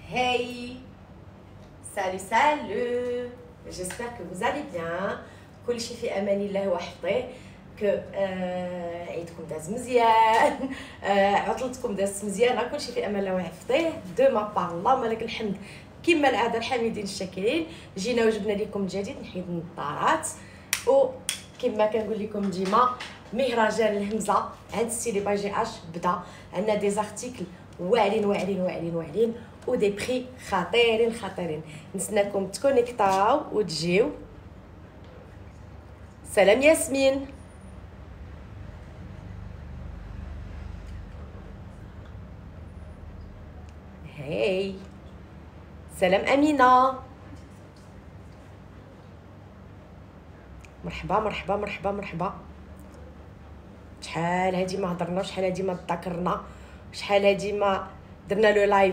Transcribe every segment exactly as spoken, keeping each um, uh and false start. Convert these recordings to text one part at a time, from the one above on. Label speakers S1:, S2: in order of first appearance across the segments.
S1: Hey, salut salut, j'espère que vous allez bien. كل شيء في امان الله وحفظه. كو آه عيدكم داز مزيان، آه عطلتكم داز مزيانه، كل شيء في امان الله وحفظه. دو ما بار اللهم لك الحمد كما العاده الحامدين الشاكرين. جينا وجبنا لكم الجديد نحيد النظارات، وكما كنقول لكم ديما مهرجان الهمزه عند ستيلي باي جي اش بدا. عندنا دي زارتيكل واعرين واعرين واعرين واعرين ودي بري خطيرين خطيرين. نتسناكم تكونيكتاو وتجيو. سلام ياسمين. هاي سلام امينه. مرحبا مرحبا مرحبا مرحبا. شحال هادي ما هضرنا، شحال هادي ما تذكرنا، شحال هادي ما درنا لو لايف.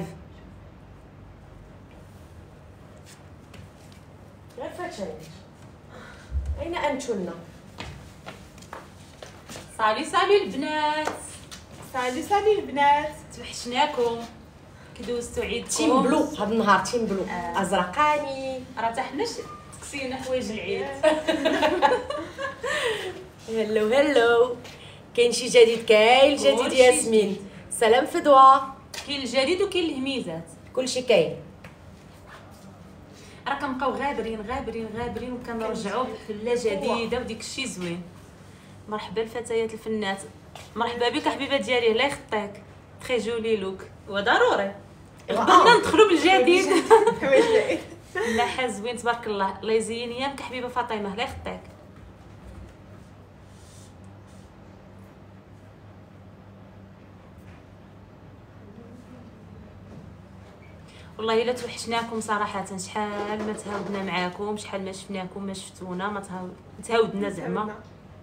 S1: غير فاتشاني اين انتونا؟
S2: صالي صالي البنات،
S3: صالي صالي البنات،
S2: توحشناكم. كي دوزتو عيدكم
S1: تيم بلو هاد النهار، تيم بلو
S2: آه.
S1: ازرقاني.
S2: راه حتى حناش تكسينا حوايج العيد.
S1: هلو هلو. كاين شي جديد؟ كاين الجديد
S2: كلشي
S1: ياسمين. سلام فدوى.
S2: كاين الجديد وكاين الهميزات.
S1: كلشي كاين.
S2: راه كنبقاو غابرين غابرين غابرين وكنرجعوا بحله جديده وديك الشيء زوين. مرحبا الفتيات الفنات، مرحبا بك حبيبه ديالي، الله يخطيك. تري جولي لوك وضروري غدنا ندخلوا بالجديد. لا حا زوين تبارك الله، الله يزين ايامك حبيبه فاطمه، الله يخطيك. والله الا توحشناكم صراحه، شحال ما تهاودنا معاكم، شحال ما شفناكم ما شفتونا، ما تهاود تهاودنا زعما.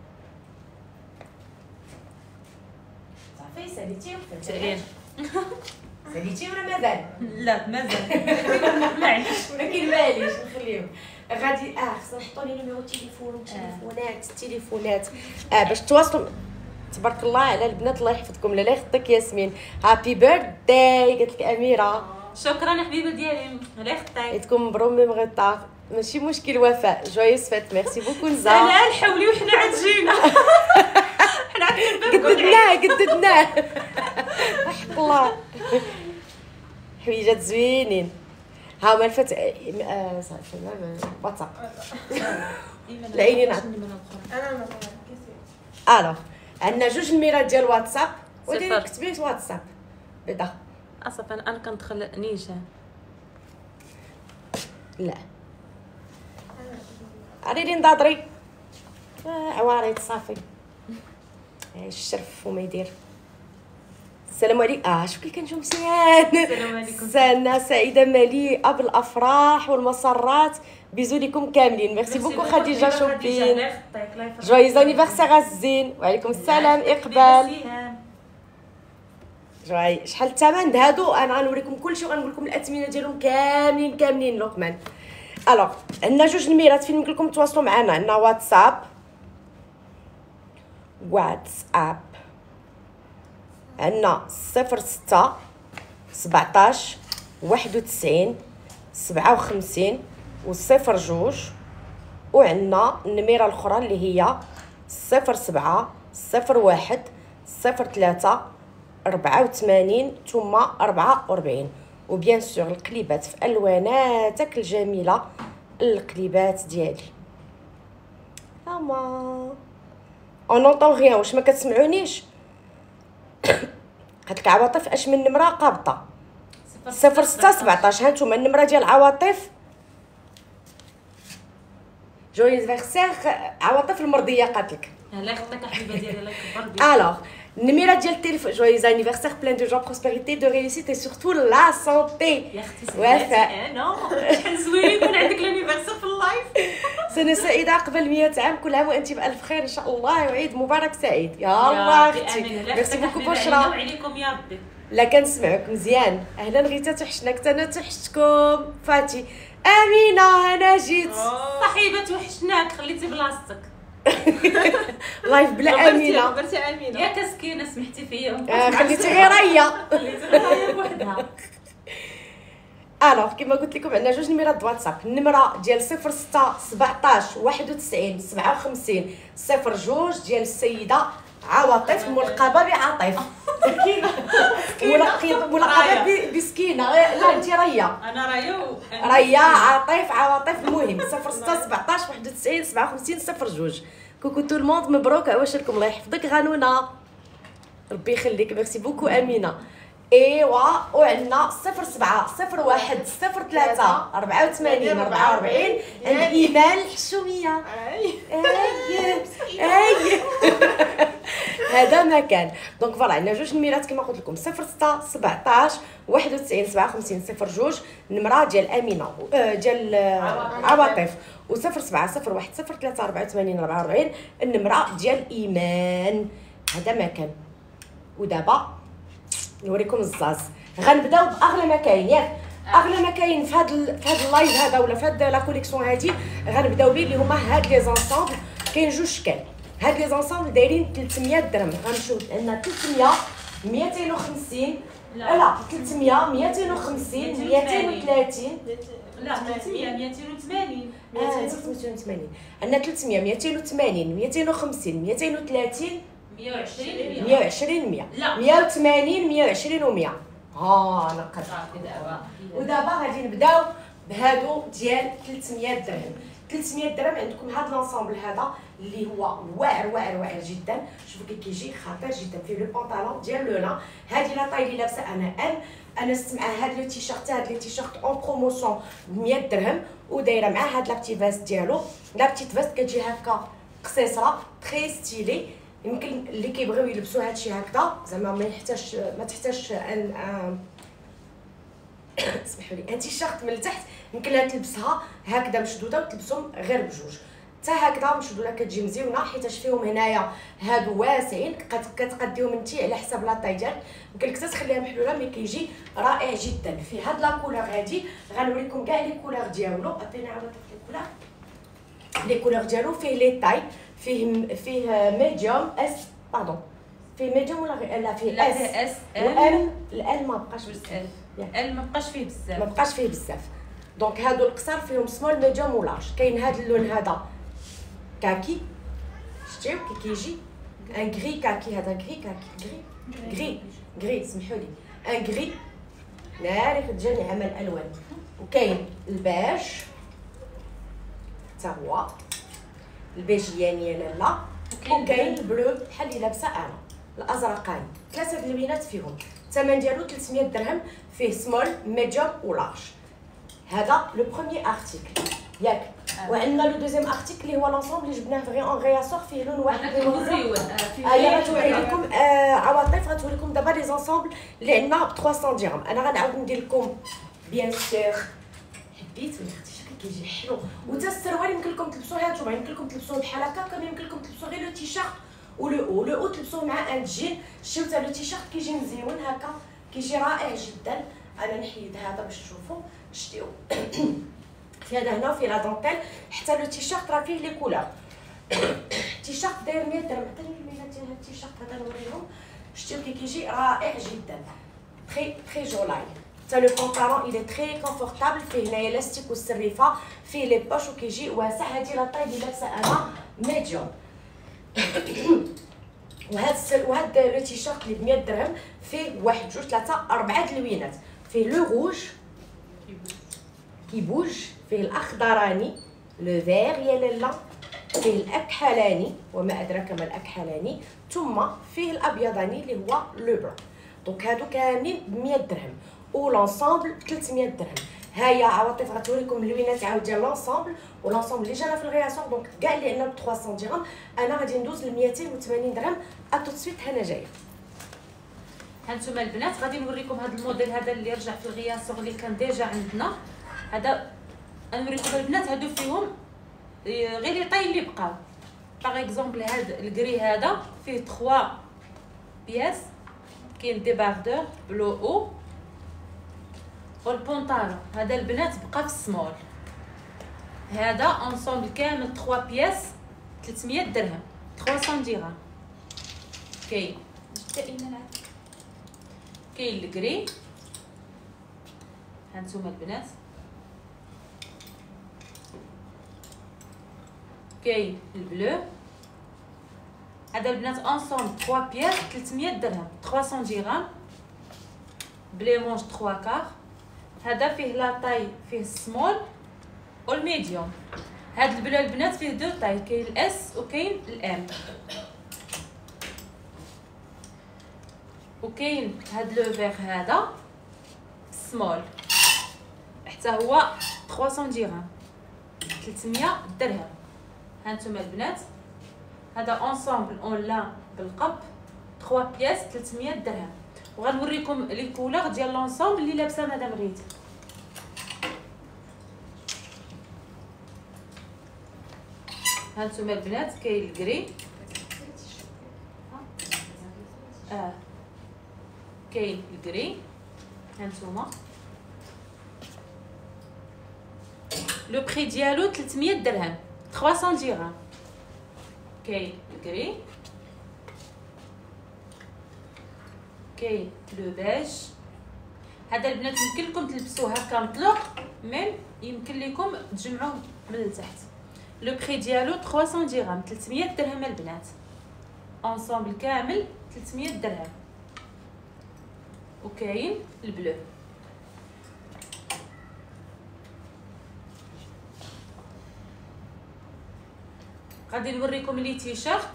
S1: صافي ساليتي
S2: سالين
S1: ساليتي ولا مازال؟
S2: لا مازال. معليش
S1: ولكن معليش نخليهم غادي. اه خصنا نحطوا لي نيميرو تليفون تليفونات التليفونات اه باش تواصلوا. تبارك الله على البنات، الله يحفظكم. لا يخطيك ياسمين، هابي بيرثداي قالت لك اميره.
S2: شكرا حبيبه ديالي، الله يخطيك.
S1: عيدكم مبروك ميم غطار، ماشي مشكل. وفاء جويس فات، ميرسي بوكو نزا.
S2: لا حولي وحنا عاد جينا. حنا عاد
S1: قددناه قددناه. حق الله حويجات زوينين. ها هما الفت آه صافي واتساب. العينين
S3: انا ما
S1: الو. عندنا جوج نميرات ديال واتساب، وديري كتبي واتساب بيضا.
S2: اصافي انا كندخل نيشان.
S1: لا عريري نضاضري آه عواريض صافي. الشرف وما يدير. السلام عليكم. اه شوفي كنجو مزيان.
S2: السلام عليكم.
S1: سنه سعيده مليئه بالافراح والمسرات. بيزو ليكم كاملين. ميرسي بوكو خديجه شوبين. جويز انيفرسير الزين. وعليكم السلام اقبال. جوي شحال الثمن هادو؟ انا غنوريكم كلشي وغنقول لكم الاثمنه ديالهم كاملين كاملين لقمان. الوغ عندنا جوج نميرات فين يمكن لكم تواصلوا معنا. عندنا واتساب واتساب عندنا صفر ستة سبعطاش واحد وتسعين سبعة وخمسين وصفر جوج. وعندنا النميره الاخرى اللي هي صفر سبعة صفر واحد صفر ثلاثة أربعة وثمانين ثم أربعة وأربعين. وبيان سور القليبات في الواناتك الجميله، القليبات ديالي. اما اون نونطون غيان، واش ما كتسمعونيش؟ قالت لك عواطف اش من نمره قابطه؟ صفر ستة سبعطاش. ها نتوما النمره ديال عواطف. جويز فيغسير عواطف المرضيه قالت لك.
S2: الله يخطيك حبيبه ديالي، الله يكبر بك.
S1: الوغ النميره ديال التليفون. جويز انيفرسير بلان دو جون بروسبيريتي دو ريوسيت اي سورتو لا سونتي.
S2: يا اختي
S1: وفاء
S2: انا شحال زوين يكون عندك لانيفرسير في اللايف.
S1: سنه سعيده قبل مئة عام، كل عام وانت بالف خير ان شاء الله، وعيد مبارك سعيد. يا الله اختي ميرسي بوكو بشرى.
S2: وعليكم يا ربي.
S1: لا كنسمعك مزيان. اهلا غيتا توحشناك، حتى انا توحشتكم. فاتي امينه انا جيت.
S2: صاحبه توحشناك، خليتي بلاصتك.
S1: لايف بلا امينه.
S3: غبرتي امينه
S2: يا كسكينه سمحتي فيا.
S1: آه خليتي غير هي.
S2: خليتي غير بوحدها.
S1: الوغ كيما قلت لكم عندنا جوج نيميرات واتساب. النمره ديال صفر ستة سبعطاش واحد وتسعين سبعة وخمسين صفر جوج ديال السيده عواطف ملقبه بعاطف. ملقبه بسكينه. لا انت ريا.
S2: انا ريا
S1: ريا عاطف عواطف. المهم صفر ستة سبعطاش واحد وتسعين سبعة وخمسين صفر جوج. كوكو تو الموند، مبروك عواشركم، الله يحفظك غنونه، ربي يخليك، ميرسي بوكو امينه. ايوا وعندنا صفر سبعة صفر واحد صفر ثلاثة أربعة وثمانين أربعة وأربعين عند ايمان الحشوميه.
S3: اي
S1: اي اي هذا مكان. دونك فوالا عندنا جوج نميرات كما قلت لكم صفر ستة سبعطاش واحد وتسعين سبعة وخمسين صفر جوج النمره ديال امينه ديال عواطف، و صفر سبعة صفر واحد صفر ثلاثة أربعة وثمانين أربعة وأربعين النمره ديال ايمان. هذا مكان. ودابا نوريكم الزاز. غنبداو باغلى ما كاين ياك. اغلى ما كاين في هذا في هذا اللايف هذا ولا في هذا لا كوليكسيون هذه غنبداو به اللي هما هاد لي زونسامبل. كاين جوج شكال. هاد لي زونسامبل دايرين ثلاثمية درهم. غنشوف عندنا ثلاثمية مئتين وخمسين لا ثلاثمية مئتين وخمسين مئتين وثلاثين
S2: لا ثلاثمية مئتين وثمانين
S1: مئتين وثمانين عندنا ثلاثمية مئتين وثمانين مئتين وخمسين مئتين وثلاثين
S2: مئة وعشرين
S1: مئة وعشرين مئة
S2: لا
S1: مئة وثمانين مئة وعشرين و100. ها نقد. ودابا غادي نبداو بهادو ديال ثلاثمية درهم. ثلاثمية درهم عندكم هاد لونسامبل هذا اللي هو واعر واعر واعر جدا. شوفوا كي كيجي خطير جدا. فيه لو بونطالون ديال لولا. هذه لا طاي اللي لابسه انا ام انا سمع هاد لو تيشيرت هاد لي تيشيرت اون بروموسيون ب مئة درهم ودايره مع هاد لا بتي فاست ديالو. لا بتي فاست كتجي هكا قصيصره تري ستيلي. يمكن اللي كيبغيو يلبسوا هادشي هكذا زعما ما يحتاجش ما تحتاجش ان اسمحوا لي ان تيشيرت من التحت. يمكن لها تلبسها هكذا مشدوده وتلبسهم غير بجوج حتى هكذا مشدوده كتجي مزيونه حيتاش فيهم هنايا هادو واسعين كتقديهم انتي على حساب لاطاي ديالك. يمكن لك تخليها محلوله مي كيجي رائع جدا. في هاد لا كولور هادي غنوريكم كاع لي كولور ديالو. عطيني عاود لي كولور. لي كولور ديالو فيه لي طاي فيه فيه ميديوم اس باردون فيه ميديوم ولا لا فيه اس
S2: اس
S1: ال ال ما بقاش
S2: بزاف ال ما بقاش فيه بزاف
S1: ما بقاش فيه بزاف. دونك هادو القصار فيهم سمول ميديوم ولارج. كاين هاد اللون هذا كاكي شتيو كي كيجي ان غري كاكي. هذا غري كاكي غري غري غري سمحوا لي ان غري ناري في جميع عمل الالوان. وكاين البيج حتى هو البيجياني لالا. وكاين البلو بحال اللي لابسه انا الازرقاني. ثلاثه اللوينات فيهم. الثمن ديالو ثلاثمية درهم. فيه سمول ميديوم ولارج. هذا لو بروميير ارتيكل ياك. وعندنا لو دوزيام ارتيكل اللي هو لونسومبل اللي جبناه فغي اون غياسور فيه لون واحد
S2: مزيون.
S1: هي غتوري لكم عواطف غتوري لكم دابا لي زونسومبل اللي عندنا ب ثلاثمية درهم. انا غنعاود ندير لكم بيان سور حبيت ولا اختي شكل كيجي حلو. وتا السروال يمكن لكم تلبسوه هانتوما يمكن لكم تلبسوه بحال هكا كما يمكن لكم تلبسوه غير لو تيشيرت ولو او لو او تلبسوه مع ان جين. شتيو تا لو تيشيرت كيجي مزيون هكا كيجي رائع جدا. انا نحيد هذا باش تشوفوا شتيو في هذا هنا وفي لا دونتيل. حتى لو تيشيرت راه فيه لي كولور. تيشيرت داير مية درهم. عطيني الكميات ديال هاد التيشيرت هذا نوريهم. شتيو كي كيجي رائع جدا تري تري جولاي. حتى لو بونطالون الي تري كونفورطابل. فيه هنايا لاستيك والسريفه فيه لي بوش وكيجي واسع. هادي لا طاي اللي لابسه انا ميديوم. وهاد السل وهاد لو تيشيرت اللي ب مية درهم فيه واحد جوج ثلاثه اربعه دلوينات. فيه لو روج كيبوج. فيه الاخضراني لو فير يا لالا. فيه الاكحلاني وما ادراك ما الاكحلاني. ثم فيه الابيضاني اللي هو لو بلون. دونك هادو كاملين ب مية درهم ولونسومبل ب ثلاثمية درهم. هيا عواطف غتوريكم اللوينات عاود ديال لونسومبل ولونسومبل اللي جانا في الغياسور. دونك كاع اللي عندنا ب ثلاثمية درهم. انا غادي ندوز ل مئتين وثمانين درهم. اتو سويت انا جايه.
S2: هانتوما البنات غادي نوريكم هذا الموديل هذا اللي رجع في الغياسور اللي كان ديجا عندنا. هذا نوريكم البنات هادو فيهم غير لي طاي اللي بقاو. باغ اكزومبل هذا الكري هذا فيه ثلاثة بياس. كاين ديباردور بلو او والبونطالون. هذا البنات بقى في السمول. هذا اونسومبل كامل ثلاثة بياس ثلاثمية درهم ثلاثمية درهم. كاين كاين الكري هانتوما البنات كاين البلو. هذا البنات انصومبل ثلاثة بياس ثلاثمية درهم ثلاثمية غرام بلي مونج ثلاثة كار. هذا فيه لا طاي فيه السمول والميديوم. هاد البلو البنات فيه دو طاي كاين الاس وكاين الام. وكاين هاد لو فيغ هذا سمول حتى هو ثلاثمية غرام ثلاثمية درهم. هانتوما البنات هذا اونصومبل اون لان بالقب ثلاثة بياس ثلاثمية درهم. وغنوريكم لي كولور ديال لونسومبل اللي لابسه مدام غيت. هانتوما البنات كاين الكري اه كاين الكري. هانتوما لو بري ديالو ثلاثمية درهم ثلاثمية غرام. كاين الكري كاين لو بيج. هذا البنات يمكن لكم تلبسوه هكا مطلق ميم يمكن لكم تجمعوه من التحت. لو بري ديالو ثلاثمية غرام ثلاثمية درهم البنات. انصومبل كامل ثلاثمية درهم. وكاين البلو. غادي نوريكم لي تيشيرت.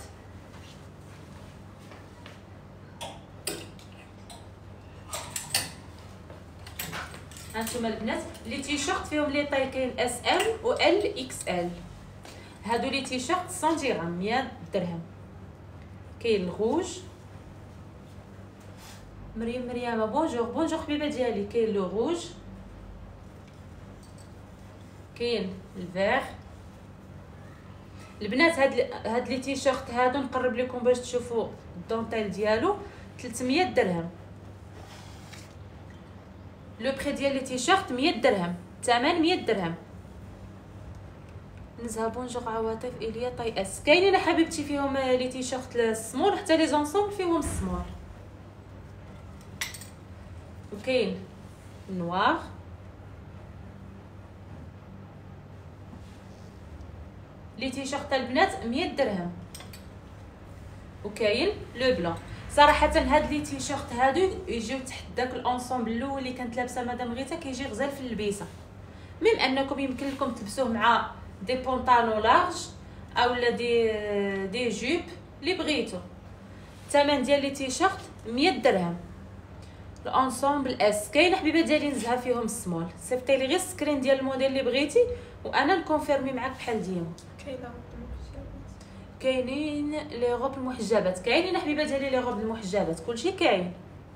S2: هانتوما البنات لي تيشيرت فيهم لي طاي كاين اس ام و ال اكس ال. هادو لي تيشيرت مية غرام مية درهم. كاين الغوج. مريم مريم بونجور بونجور حبيبه ديالي. كاين لو روج كاين الفيغ. البنات هاد هاد لي تيشيرت هادو نقرب لكم باش تشوفوا الدونتيل ديالو ثلاثمية درهم. لو بري ديال لي تيشيرت مية درهم ثمانمية درهم. نزهه بونجور عواطف ايليا طاي اس. كاينين حبيبتي فيهم لي تيشيرت السمول حتى لي زونسومبل فيهم السمول. وكاين نوار لي تيشيرت البنات مية درهم. وكاين لو بلون. صراحه هاد لي تيشيرت هادو يجيو تحت داك الانصومبل الاول اللي كانت لابسه مدام غيتا كيجي غزال في اللبسه. ميم انكم يمكن لكم تلبسوه مع دي بونطالون لارج اولا دي دي جوب اللي بغيتو. الثمن ديال لي تيشيرت مية درهم. الانصومبل اس. كاين حبيبه ديالي نزها فيهم السمول. صيفطي لي غير السكرين ديال الموديل اللي بغيتي وانا نكونفيرمي معاك بحال ديما. كاينين لي غوب المحجبات. كاينين حبيبه ديالي لي غوب المحجبات كلشي كاين.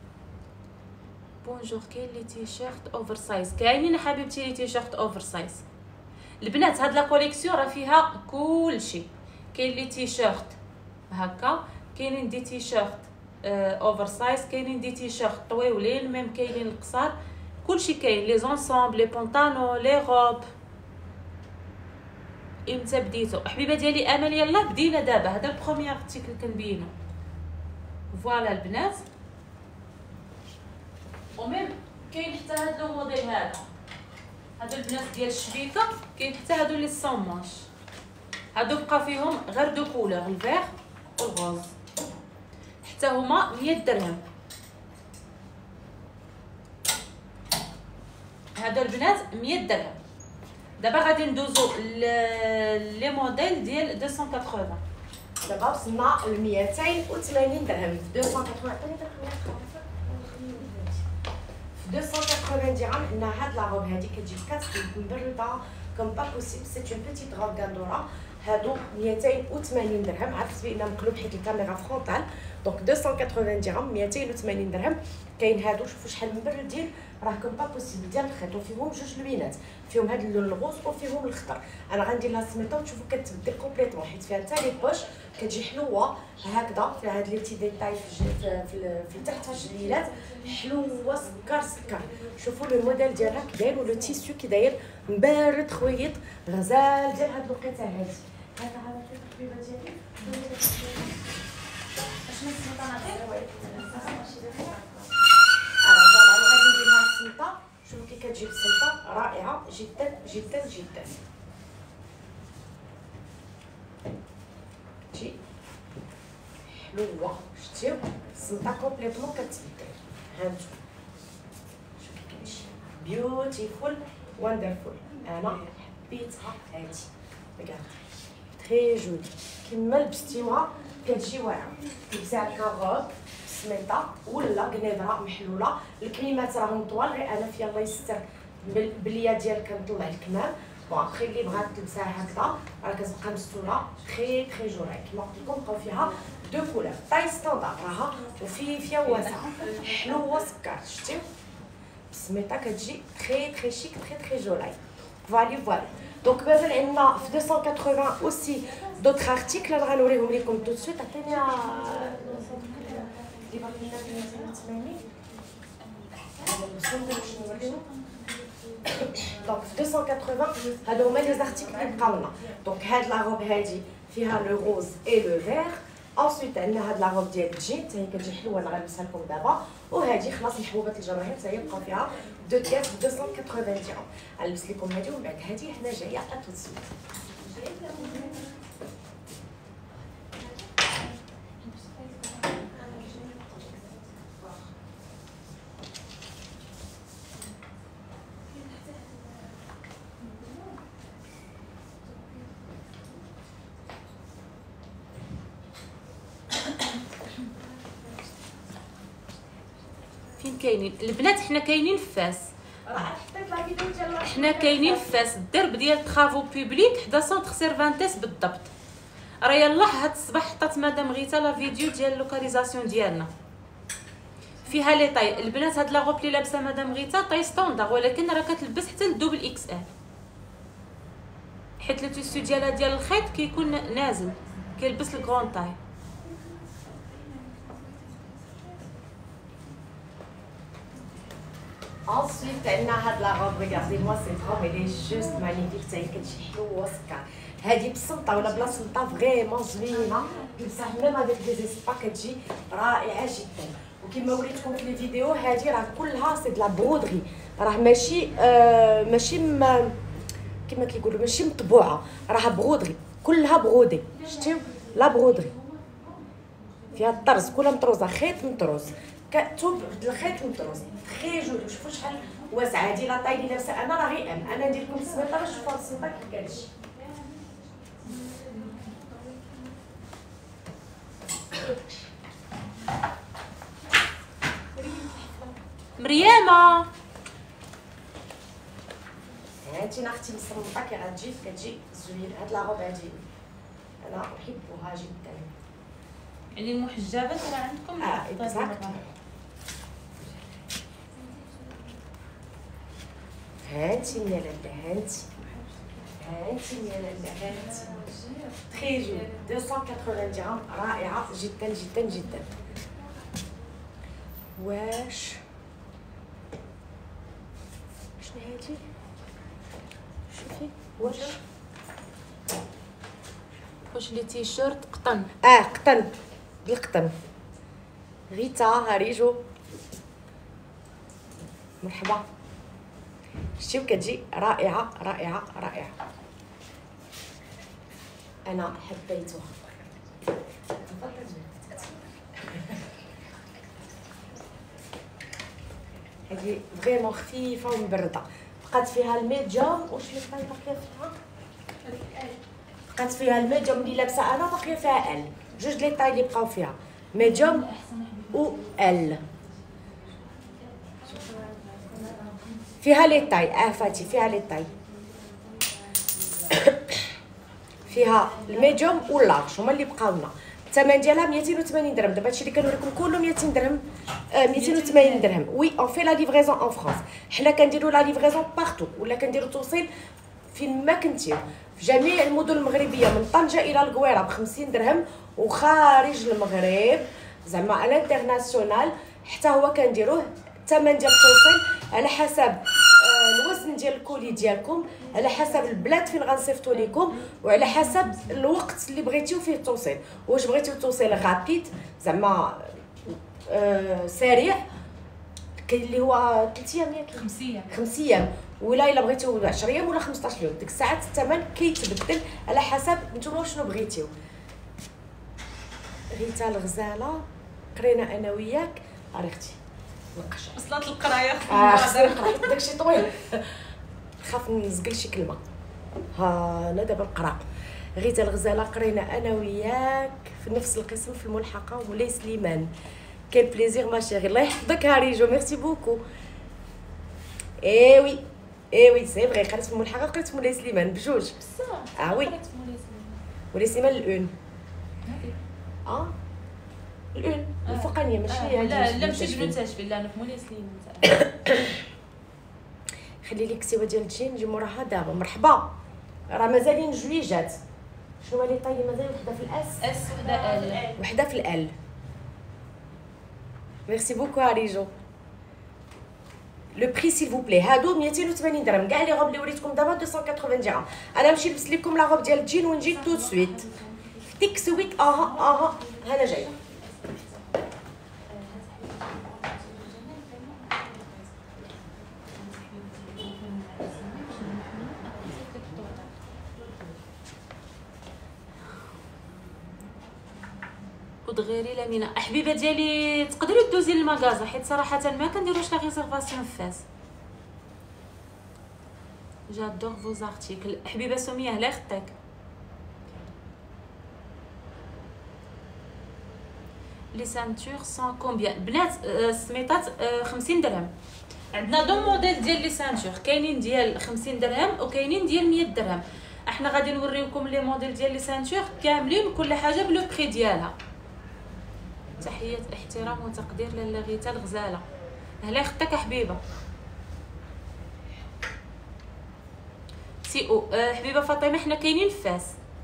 S2: بونجور كاين لي تيشيرت اوفر سايز. كاينين حبيبتي لي تيشيرت اوفر سايز. البنات هاد لا كوليكسيون راه فيها كلشي. كاين لي تيشيرت هكا كاينين دي تيشيرت اوفر سايز كاينين دي تيشيرت طويولين ميم كاينين القصار كلشي كاين. لي زونسومبل لي بونطالون لي غوب. امتى بديتو حبيبه ديالي امل؟ يلا بدينا دابا. هذا البروميير ارتيكل كنبينو. فوالا البنات. وميم كاين حتى هاد لو موديل هذا. هادو البنات ديال الشبيكه كاين حتى هادو لي سون مانش. هادو بقى فيهم غير دو كولور الفيغ والغوز. حتى هما مية درهم. هادو البنات مية درهم. دابا غادي ندوزو لي موديل ديال مئتين وثمانين.
S1: دابا وصلنا ل مئتين وثمانين درهم. في مئتين وثمانين في مئتين وثمانين درهم عندنا هاد لا روب هادي كتجي كاسكيت مبرده كوم با بوسيبل. سي اون بيتيت روب غاندورا. هادو مئتين وثمانين درهم. عرفت بان مقلوب حيت الكاميرا فرونطال. دونك مئتين وثمانين درهم مئتين وثمانين درهم. كاين هادو شوفوا شحال مبردين راه كوم با بوسيبل ديال الخيط. وفيهم جوج لوينات فيهم هاد اللون الغوز وفيهم الخضر. انا غندير لها السميطه وتشوفوا كتبدل كومبليتوم حيت فيها حتى لي بوش كتجي حلوه هكذا. فيها هاد لي تي ديتاي في في, في تحت الجليلات حلوه سكر سكر. شوفوا لو موديل ديالها كي داير ولو تيسيو كي داير مبارد خويط غزال ديال هاد الوقيته هادي. هذا على كيف حبيبه ديالي اشنو السميطه نعطيك؟ اه فوالا انا غادي ندير لها السميطه. شوفوا كي كتجي جدا جدا جدا. تجي حلوه، شتيو السلطه كومبليتومون كتبدل. هانتو شوفي كتمشي بيوتيفول وندرفول. انا حبيتها هادي، ريغاردي تري جولي كيما لبستيوها كتجي واعره. لبسيها كاغوب سميطه ولا قنيدره محلوله. الكميمات راهم طوال، غير انا في الله يستر باليد ديال كنطلع الكمام. بون ابخي اللي بغات تلبسها هكذا راه كتبقى مستوره تري تري جولي. كيما قلت لكم بقاو فيها دو كولور طاي ستاندار راها وفي فيها واسعه حلوه سكر. شتي سميطه كتجي تري تري شيك تري تري جولي. فوالا فوالا دونك مازال عندنا في deux cent quatre-vingts اوسي دوطخ ارتيكل انا غنوريهم لكم تو سويت. عطيني اللي باغي لنا ثمانين ثمانين هذا البسون باش نوريهم. دونك في deux cent quatre-vingts هادو هما لي زارتيكل اللي بقاونا. دونك هاد لا روب هادي فيها لو روز اي لو فير. انسويت عندنا هاد لا روب ديال الجين حتى هي كتجي حلوه، انا غنلبسها لكم دابا. وهادي خلاص محبوبات الجماهير حتى هي بقاو فيها دو بياس ب deux cent quatre-vingts درهم. غنلبس لكم هادي ومن بعد هادي حنا جايه اتو سويت.
S2: فين كاينين البنات؟ حنا كاينين في فاس،
S1: حطيت لا فيديو ديال
S2: حنا كاينين في فاس الدرب ديال طرافو بوبليك حدا سونتر سيرفانتيس بالضبط. راه يلاه هاد الصباح حطات مدام غيتا لا فيديو ديال اللوكاليزاسيون ديالنا فيها لي طاي. البنات هاد لا غوب اللي لابسه مدام غيتا طاي ستوندار، ولكن راه كتلبس حتى الدوبل اكس ال، حيت لو تيسو ديالها ديال الخيط كيكون نازل كيلبس الكرون طاي.
S1: ensuite عندنا هاد لا روب ريغاردي موا سي روب ايلي جوست مانيفيك حتى هي كتجي حلوه سكر. هادي بالسلطه ولا بلا سلطه فريمون زوينه، لبسها ميم افيك دي زيسبا كتجي رائعه جدا. وكما وريتكم في لي فيديو هادي راه كلها سي دلا برودري، راه ماشي آه ماشي كما كيقولوا ماشي مطبوعه، راه برودري كلها برودي. شتيو لا برودري فيها الطرز كلها مطروزه، خيط مطروز كتوب الخيط مطروز تري جولي. شوفوا شحال واسعه هادي لا طاي اللي لابسه انا راه غير ام. انا ندير لكم السميطه باش تشوفوا السميطه كيف كتجي.
S2: مريامه
S1: هانتي اختي مصمطه كي غتجي كتجي زوينه. هاد لا روب هادي انا احبها جدا.
S2: يعني المحجبات راه عندكم
S1: اه اكزاكت. هانتي يا لاله هانتي هانتي يا لاله هانتي تري جولي deux cent quatre-vingts درهم رائعه جدا جدا جدا. واش شنو هادي؟ شوفي واش
S2: واش لي تيشيرت قطن؟
S1: اه قطن بالقطن. غيتا هاريجو مرحبا. شتيو كتجي رائعه رائعه رائعه. انا حبيتها. هذه فريمون خفيفه ومبرده. بقات فيها الميديوم. واش اللي باقي باقيه فيها؟ بقات فيها الميديوم اللي لابسه انا، باقيه فيها ال. جوج لي طاي اللي بقاو فيها ميديوم و ال. فيها لي طاي اه فاتي فيها لي طاي. فيها الميديوم واللارج هما اللي بقاونا. الثمن ديالها مئتين وثمانين درهم. دابا هادشي اللي كنوريكم كله مئتين درهم. آه مئتين وثمانين درهم. وي اون في لا ليفريزون اون فرانس. حنا كنديروا لا ليفريزون بارتو ولا كنديروا توصيل فين ما كنتيو في جميع المدن المغربيه من طنجه الى القويره ب خمسين درهم، وخارج المغرب زعما على الانترناسيونال حتى هو كنديروه. الثمن ديال التوصيل على حسب آه الوزن ديال الكولي ديالكم، على حسب البلاد فين غنصيفطوا لكم، وعلى حسب الوقت اللي بغيتيو فيه التوصيل. واش بغيتيو التوصيل غابيد زعما آه سريع كاين اللي هو ثلاث ايام ياك
S2: خمس ايام
S1: خمس ايام، ولا الا بغيتو عشرة ايام ولا خمسطاش يوم. ديك الساعات الثمن كيتبدل على حسب نتوما شنو بغيتيو. ريتا الغزاله قرينا انا وياك عرفتي نقش
S2: وصلت القرايه
S1: اه خصني نقرا داكشي طويل خاف نزقل شي كلمه. ها انا دابا نقرا. غيتا الغزاله قرينا انا وياك في نفس القسم في الملحقه ومولاي سليمان. كان بليزير ما شيري. الله يحفظك هاريجو ميرسي بوكو. اي وي اي وي سي فغي قريت في الملحقه قريت مولاي سليمان بجوج.
S2: بصح
S1: اه وي مولاي سليمان الاون اه الاون الفوقانيه ماشي
S2: آه. لا لا ماشي
S1: المستشفى.
S2: المستشفى لا انا في مولاي سليمان.
S1: خلي لي كسيوه ديال الجين نجي موراها دابا. مرحبا راه مازالين جوي جات. شنو لي طاي مازال وحده في الاس
S2: اس وحده ال
S1: وحده في الال. ميرسي بوكو هاريجو. لو بري سيل فو بلي هادو مئتين وثمانين درهم كاع لي غوب اللي وريتكم دابا مئتين وثمانين درهم. انا نمشي نلبس لكم لا غوب ديال الجين ونجي تو سويت تيك سويت. اها اها انا جايه.
S2: ودغيري لامينه حبيبه ديالي تقدري دوزي للمغازه حيت صراحه ما كنديروش لا ريزيرفاسيون في فاس. جادور فوز ارتيكل حبيبه سميه الله يخطيك. لي سانتور سون كومبيان بنات السميطات خمسين درهم. عندنا دو موديل ديال لي سانتور كاينين ديال خمسين درهم وكاينين ديال مية درهم. احنا غادي نوريوكم لي موديل ديال لي سانتور كاملين كل حاجه بلو بري ديالها. تحيه احترام وتقدير لاله غيتا الغزاله. الله يخطيك حبيبه. سي او أه حبيبه فاطمه حنا كاينين في فاس.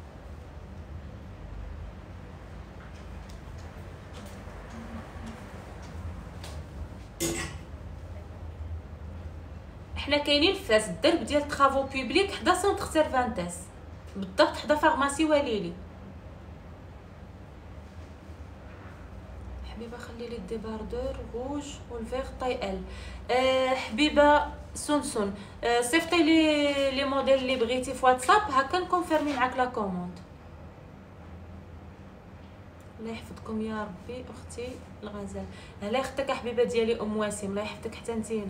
S2: حنا كاينين في فاس الدرب ديال طرافو بوبليك حدا سونتر سيرفانتاس بالضبط حدا فارماسي وليلي. حبيبه خلي لي الديباردور روج والفيغ طاي ال. أه حبيبه سونسون أه صيفطي لي لي موديل اللي بغيتي في واتساب هكا نكونفيرمي معاك لا كوموند. الله يحفظكم يا ربي اختي الغزال. الله يخطيك حبيبه ديالي ام واسم الله يحفظك حتى نتينا.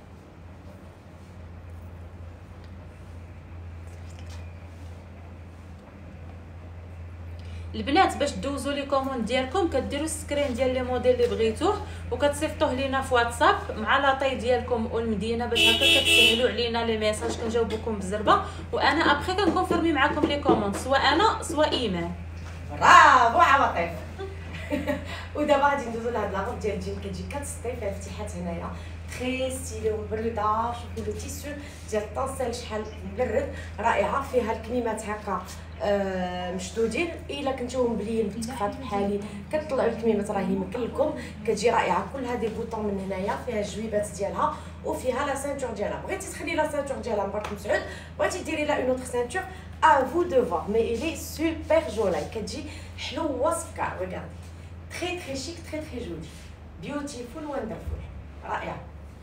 S2: البنات باش دوزوا لي كوموند ديالكم كديروا السكرين ديال لي موديل اللي بغيتوه وكتصيفطوه لينا في واتساب مع لاطاي ديالكم والمدينه باش هكا كتسهلوا علينا لي ميساج كنجاوبكم بالزربه وانا ابخي كنكونفيرمي معاكم لي كوموند سواء انا سواء ايمان.
S1: برافو عواطف. ودابا غادي ندوزو لهاد لاغوب ديال الجين كتجي كتسطي فيها فتحات هنايا تري ستيلي ومبرده. شوفوا لو تيسو ديال الطونسيل شحال مبرد رائعه فيها الكميمات هكا آه مشدودين. الا كنتو مبليين بالتفات بحالي كتطلعوا الكميمات راهي يمكن لكم كتجي رائعه. كل هذه بوطون من هنايا فيها الجويبات ديالها وفيها لا سانتور ديالها. بغيتي تخلي لا سانتور ديالها مبارك مسعود بغيتي ديري لا اون اوتر سانتور ا فو دو فوار مي الي سوبر جولاي كتجي حلوه سكر. ريغاردي تري تري شيك تري تري جولي بيوتيفول وندرفول رائعه.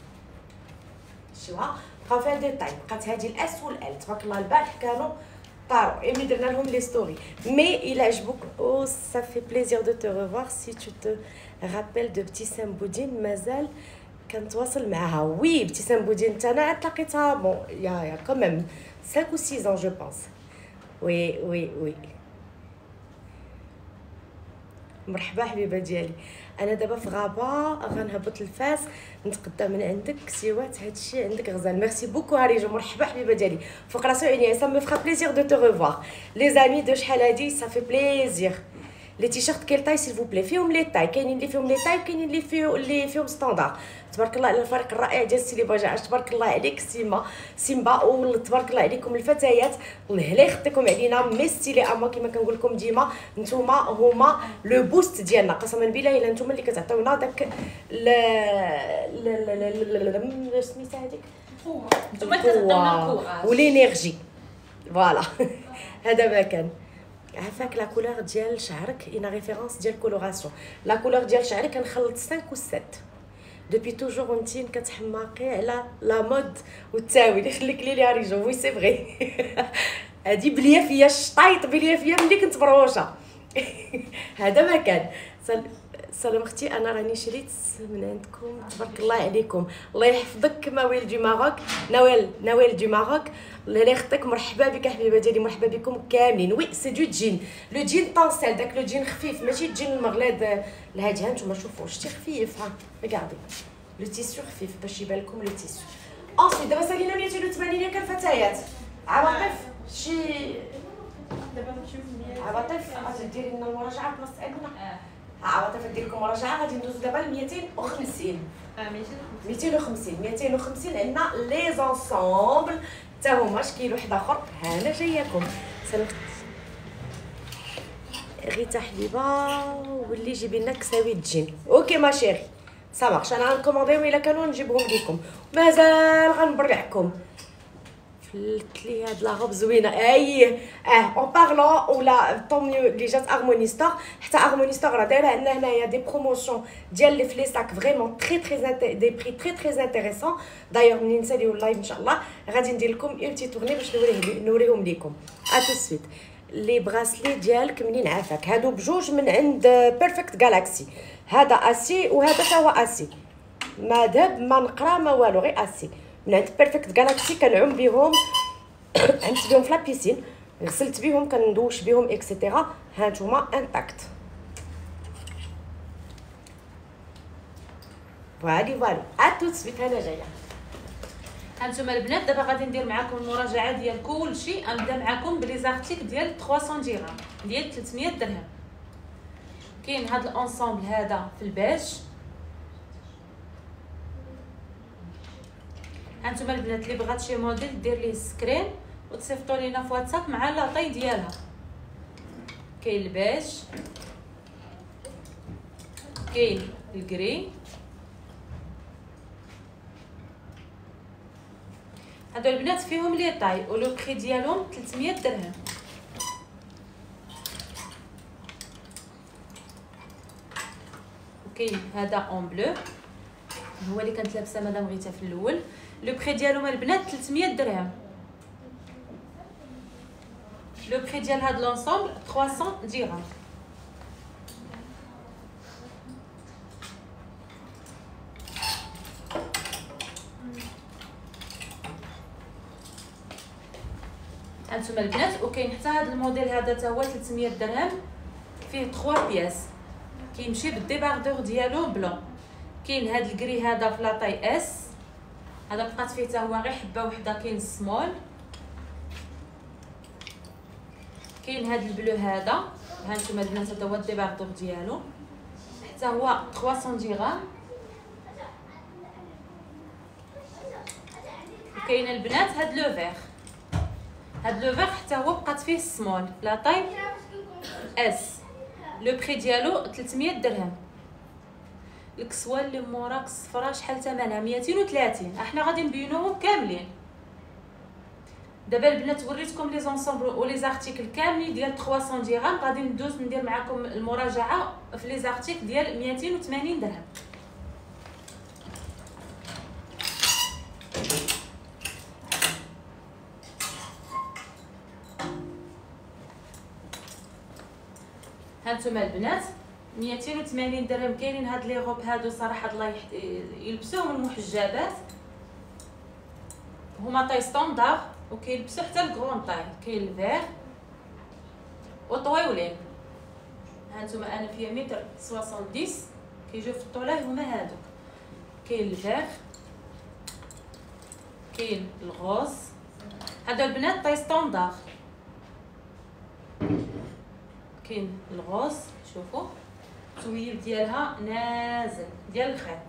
S1: شوها بقاو فيها ديتاي بقات هذه الاس والال تبارك الله. البارح كانوا طاروا ايمي درنا لهم لي ستوري مي الى عجبوك. او سا في بليزير دو تو ريفوار سي تو تو رابيل دو بتي سان بودين مازال كنتواصل معاها. وي بتي سان بودين حتى انا تلاقيتها بون يا يا كوميم خمسة ou six ans جو بونس. وي وي وي مرحبا حبيبه ديالي. انا دابا في غابه غنهبط لفاس نتقدى من عندك كسيوات هادشي عندك غزال. ميرسي بوكو هاريجو. مرحبا حبيبه ديالي فوق راسو عينيا. سا مي فرا بليزير دو تو ريفوار لي زامي دو شحال هادي سا في بليزير. لي تيشيرت كيل طاي سيل فو بلي فيهم لي طاي كاينين اللي فيهم لي طاي وكاينين اللي فيهم اللي فيهم ستاندار. تبارك الله على الفريق الرائع ديال ستيلي باجاج. تبارك الله عليك سيما سيمبا وتبارك الله عليكم الفتيات. الله لا يخطيكم علينا مي ستيلي اما كما كنقول لكم ديما نتوما هما لو بوست ديالنا قسما بالله الا نتوما اللي كتعطيونا داك لا سميتها هذيك
S2: نتوما كتعطيونا القوه
S1: ولينيرجي فوالا. هذا ما كان عافاك. لا كولور ديال شعرك اين ريفيرونس ديال كولوراسيون. لا كولور ديال شعرك كنخلط خمسة و ستة دوبي توجور وانتين كتحماقي على لا مود والتاويل يخليك لي لي ريجون وي سي فغي هادي بليا فيا الشطايط بليا فيا ملي كنت مروشه هذا ما كان. سلام اختي انا راني شريت من عندكم تبارك الله عليكم الله يحفظك نويل دو ماروك نويل نويل دو ماروك الله يخطيك مرحبا بك حبيبه ديالي مرحبا بكم كاملين. وي سي دو جين لو جين طونسيل داك لو جين خفيف ماشي الجين المغليظ الهادي ها نتوما شوفوا شتي خفيف ها ريغاردي لو تيسيو خفيف باش يبان لكم لو تيسيو. اونسي دابا سالينا مئتين وثمانين ياك الفتيات عواطف شي
S3: دابا نمشيو في
S1: عواطف غادي ديري لنا المراجعه بلاصه عندنا عواطف ندير لكم مراجعه غادي ندوزو دابا ل مئتين وخمسين
S3: اه
S1: مئتين وخمسين مئتين وخمسين عندنا لي زونسومبل حتى هما شكل واحد اخر. ها انا جاياكم سلام غيتا حبيبه ولي جيبي لنا كساوي الجين. اوكي ما شيري سا مارش انا غنكومونديهم الا كانوا نجيبهم لكم مازال غنبرعكم فلت لي هاد لا روب زوينه اي اه اون بارلون ولا طون ميو اللي جات هارمونيستور حتى هارمونيستور راه دايره عندنا هنايا دي بروموسيون ديال لي فلي ساك فريمون تري تري دي بري تري تري انتريسون. دايوغ منين نساليو اللايف ان شاء الله غادي ندير لكم اون بتي تورني باش نوريه نوريهم لكم ا تو سويت. لي براسلي ديالك منين عافاك هادو بجوج من عند بيرفكت جالاكسي هذا اسي وهذا تا هو اسي ما ذهب ما نقرا ما والو غير اسي من عند بيرفكت جالاكسي كنعوم بهم عمت بهم في لابيسين غسلت بهم كندوش بهم اكسيتيرا ها نتوما انتاكت فالي فالي ا تو سويت انا جايه.
S2: هانتوما البنات دابا غادي ندير معكم المراجعه ديال كلشي. غنبدا معكم بلي زارتيك ديال ثلاثمية درهم ديال ثلاثمية درهم. كاين هذا الانصامبل هذا في الباج. هانتوما البنات اللي بغات شي موديل دير ليه سكرين وتصيفطوا لينا في واتساب مع لاطاي ديالها. كاين الباج كاين الكري هادو البنات فيهم لي طاي ولو بري ديالهم ثلاثمية درهم. وكاين هذا اون بلو هو اللي كانت لابسه مدام غيتا في الاول. لو بري ديالهم البنات ثلاثمية درهم. لو بري ديال هاد لونسومبل ثلاثمية درهم. هانتوما البنات وكاين حتى هذا الموديل هذا تا هو ثلاثمية درهم فيه ثلاثة بياس كيمشي بالديباردور ديالو بلون. كاين هذا الكري هذا في لاطاي اس هذا بقات فيه حتى هو غير حبه وحده. كاين سمول كاين هذا البلو هذا هانتوما البنات هذا هو الديباردور ديالو حتى هو ثلاثمية درهم. وكاين البنات هذا لو فيغ هاد لو فيغ حتى هو بقات فيه سمول لاطاي اس لو بري ديالو ثلاثمية درهم. الكسوه اللي موراك الصفراء شحال ثمنها مئتين وثلاثين. احنا غادي نبينوهم كاملين دابا البنات. وريتكم لي زونسومبل ولي زارتيكل كاملين ديال ثلاثمية درهم. غادي ندوز ندير معكم المراجعه في لي زارتيكل ديال مئتين وثمانين درهم. هانتوما البنات مئتين وثمانين درهم. كاينين هاد لي روب هادو صراحه الله يحت... يلبسوهم المحجبات هما طاي ستاندار وكيلبسوا حتى الكرون طاي. كاين الفيغ وطويولين هانتوما انا فيا متر سبعين كيجيو في الطوله هما هادوك. كاين الفيغ كاين الغوز هادو البنات طاي ستاندار. كاين الغوز شوفوا التويل ديالها نازل ديال الخيط.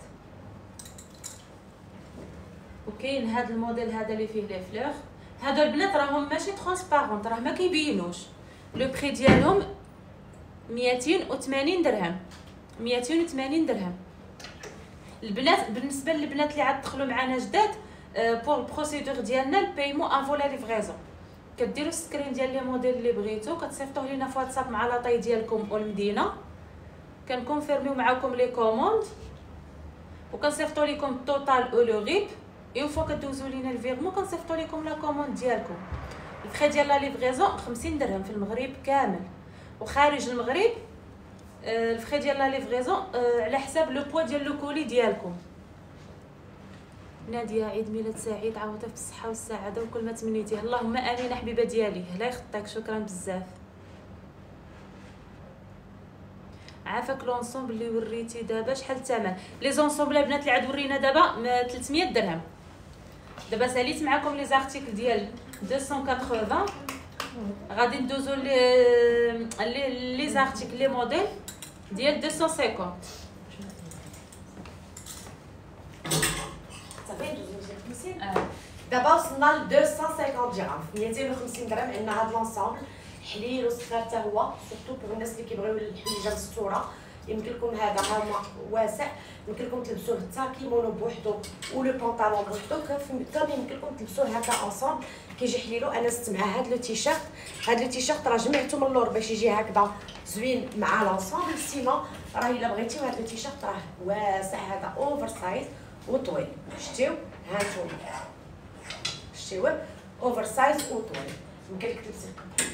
S2: وكاين هذا الموديل هذا اللي فيه لي فلور هادو البنات راهم ماشي ترونسبارونط راه ما كيبينوش. لو بري ديالهم مئتين وثمانين درهم مئتين وثمانين درهم. البنات بالنسبه للبنات اللي عاد دخلوا معنا جداد بور البروسيدور ديالنا البايمون افو لا ليفريزون كديروا السكرين ديال لي موديل اللي بغيتو كتصيفطوه لينا في واتساب مع لاطاي ديالكم والمدينه كنكونفيرميو معاكم لي كوموند وكنصيفطوا لكم التوتال او لو غيب. اي فوا كدوزوا لينا الفيغمون كنصيفطوا لكم لا كوموند ديالكم. الفخي ديال لا ليفريزون خمسين درهم في المغرب كامل، وخارج المغرب الفخي ديال لا ليفريزون على حساب لو بوا ديال لو كولي ديالكم. ناديه عيد ميلاد سعيد، عاودها بالصحه والسعاده وكل ما تمنيتيه. اللهم امين حبيبه ديالي، الله يخطيك، شكرا بزاف. عافاك لونسومبل اللي وريتي دابا شحال الثمن؟ لي زونسومبل البنات اللي عاد ورينا دابا ثلاثمية درهم. دابا ساليت معكم لي زارتيكل ديال مئتين وثمانين، غادي ندوزو لي لي زارتيكل لي موديل ديال مئتين وخمسين.
S1: صافي دوزو مئتين وخمسين. دابا وصلنا ل مئتين وخمسين درهم. مئتين وخمسين درهم عندنا هاد لونسومبل حليل وصغار حتى هو، سورتو بوغ الناس اللي كيبغيو الحليجه مستوره. يمكن لكم هذا ها هو واسع، يمكن لكم تلبسوه حتى كيمونو بوحدو ولو بونطالون بوحدو، كامل يمكن لكم تلبسوه هكا اونصومبل كيجي حليلو. انا زدت مع هذا لو تيشيرت، هذا لو تيشيرت راه جمعته من اللور باش يجي هكذا زوين مع لونسومبل. سينو راه الا بغيتيو هذا لو تيشيرت راه واسع، هذا اوفر سايز وطويل. شتيو ها نتوما، شتيوه اوفر سايز وطويل. يمكن لك تلبسيه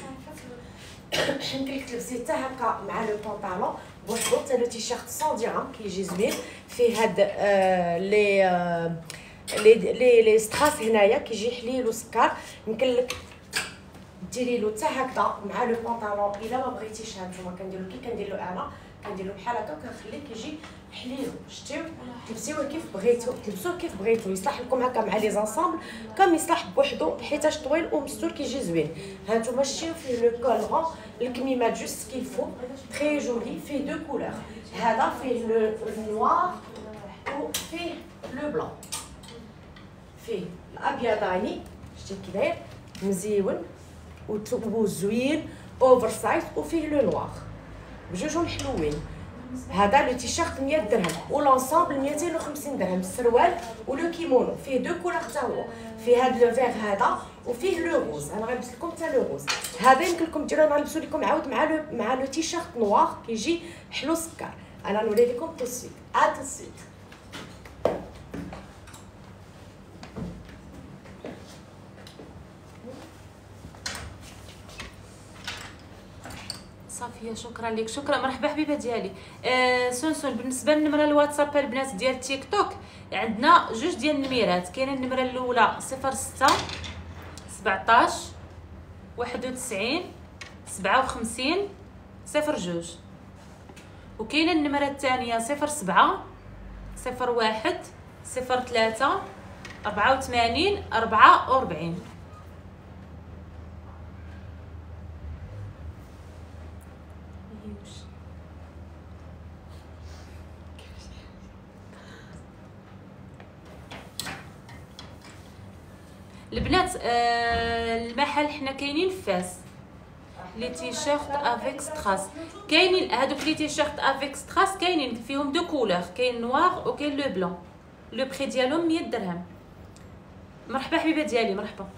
S1: يمكن لك تلبسيه حتى هكا مع لو بونطالون بوحدو. حتى لو تيشيرت مية درهم كيجي زوين فيه هاد آه لي آه لي لي لي ستراس هنايا كيجي حليل وسكر. يمكن لك ديري له حتى هكذا مع لو بونطالون. الا ما بغيتيش هانتوما كنديرو كي كندير له انا، كندير له بحال هكا وكنخليه كيجي حليل. شتيو تلبسيوه كيف بغيتو، تلبسوه كيف بغيتو. يصلح لكم هكا مع لي زانسامبل كم يصلح بوحدو حيتاش طويل ومستور كيجي زوين. هانتوما شتيو فيه لو كول غون، الكميمات جوست كيفو تري جولي. فيه دو كولور، هذا فيه لو نوار وفيه لو بلون، فيه الابيضاني شتي كي داير مزيون وزوين اوفر سايز، وفيه لو نوار بجوجهم حلوين. هذا لو تيشيرت مية درهم ولونسومبل مئتين وخمسين درهم. السروال ولو كيمونو فيه دو كولور حتى هو، فيه هذا لو فيغ هذا وفيه لو روز. انا غنلبس لكم حتى لو روز. هذا يمكن لكم ديروا، انا غنلبسو لكم عاود مع لو مع لو تيشيرت نوار كيجي حلو سكر. انا نوري لكم تو سويت ا تو سويت.
S2: صافيه شكرا لك، شكرا مرحبا حبيبه ديالي. آه سونسون بالنسبه للنمره الواتساب البنات ديال تيك توك عندنا جوج ديال النميرات. كاينه النمره الاولى صفر ستة سبعطاش واحد وتسعين سبعة وخمسين صفر جوج، وكاينه النمره الثانيه صفر سبعة صفر واحد صفر ثلاثة أربعة وثمانين أربعة وأربعين. البنات آه المحل حنا كاينين في فاس لي تيشيرت افيك ستراس. كاينين هادوك لي تيشيرت افيك ستراس كاينين فيهم دو كولور، كاين نوار وكاين لو بلون. لو بري ديالهم مية درهم. مرحبا حبيبه ديالي مرحبا.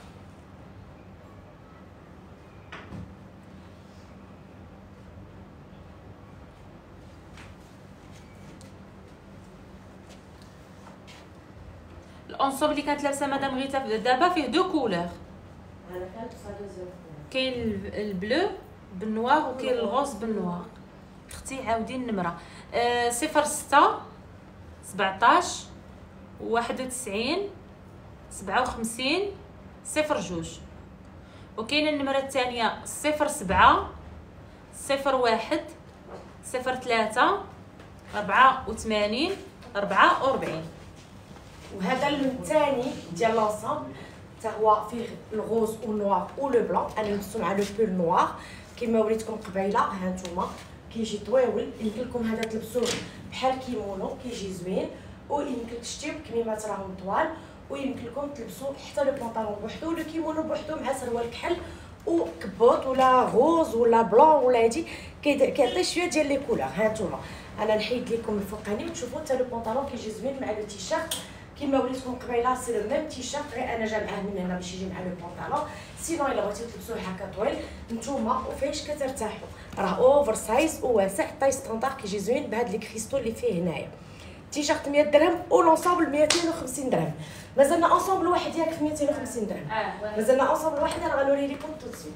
S2: الانصوب اللي كانت لابسه مدام غيتا دابا فيه دو كولور.
S1: انا كانت دوزيام.
S2: كاين البلو بالنوار وكاين الغوز بالنوار. اختي عاودي النمره أه صفر ستة سبعطاش واحد وتسعين سبعة وخمسين صفر جوج، وكاين النمره الثانيه صفر سبعة صفر واحد صفر ثلاثة أربعة وثمانين أربعة وأربعين.
S1: وهذا الثاني ديال لونسومبل حتى هو فيه الغوز والنوار ولو بلون. انا لبستو مع لو بول نوار كيما وريتكم قبيله. ها نتوما كيجي طويول، يمكن لكم هذا تلبسوه بحال كيمونو كيجي زوين، ويمكن تشتيو كميمات راهم طوال، ويمكن لكم تلبسوا حتى لو بونطالون بوحدو ولو كيمونو بوحدو مع سروال كحل وكبوط ولا غوز ولا بلون ولا هادي كيعطي شويه ديال لي كولور. ها نتوما انا نحيد لكم الفوقاني وتشوفوا حتى لو بونطالون كيجي زوين مع لو تيشيرت كيما وريتكم قبيله. سي لو ميم تيشيرت غير انا جا معاه من هنا باش يجي مع لو بونطالون. سينو الا بغيتو تلبسوه هكا طويل نتوما وفاش كترتاحوا راه اوفر سايز وواسع طاي ستاندار كيجي زوين بهاد لي كريستو اللي فيه هنايا. تيشيرت مية درهم ولونسومبل ميتين وخمسين درهم. مازالنا اونسومبل واحد ياك في ميتين وخمسين درهم. مازالنا اونسومبل واحد انا غنوريه لكم تو سويت.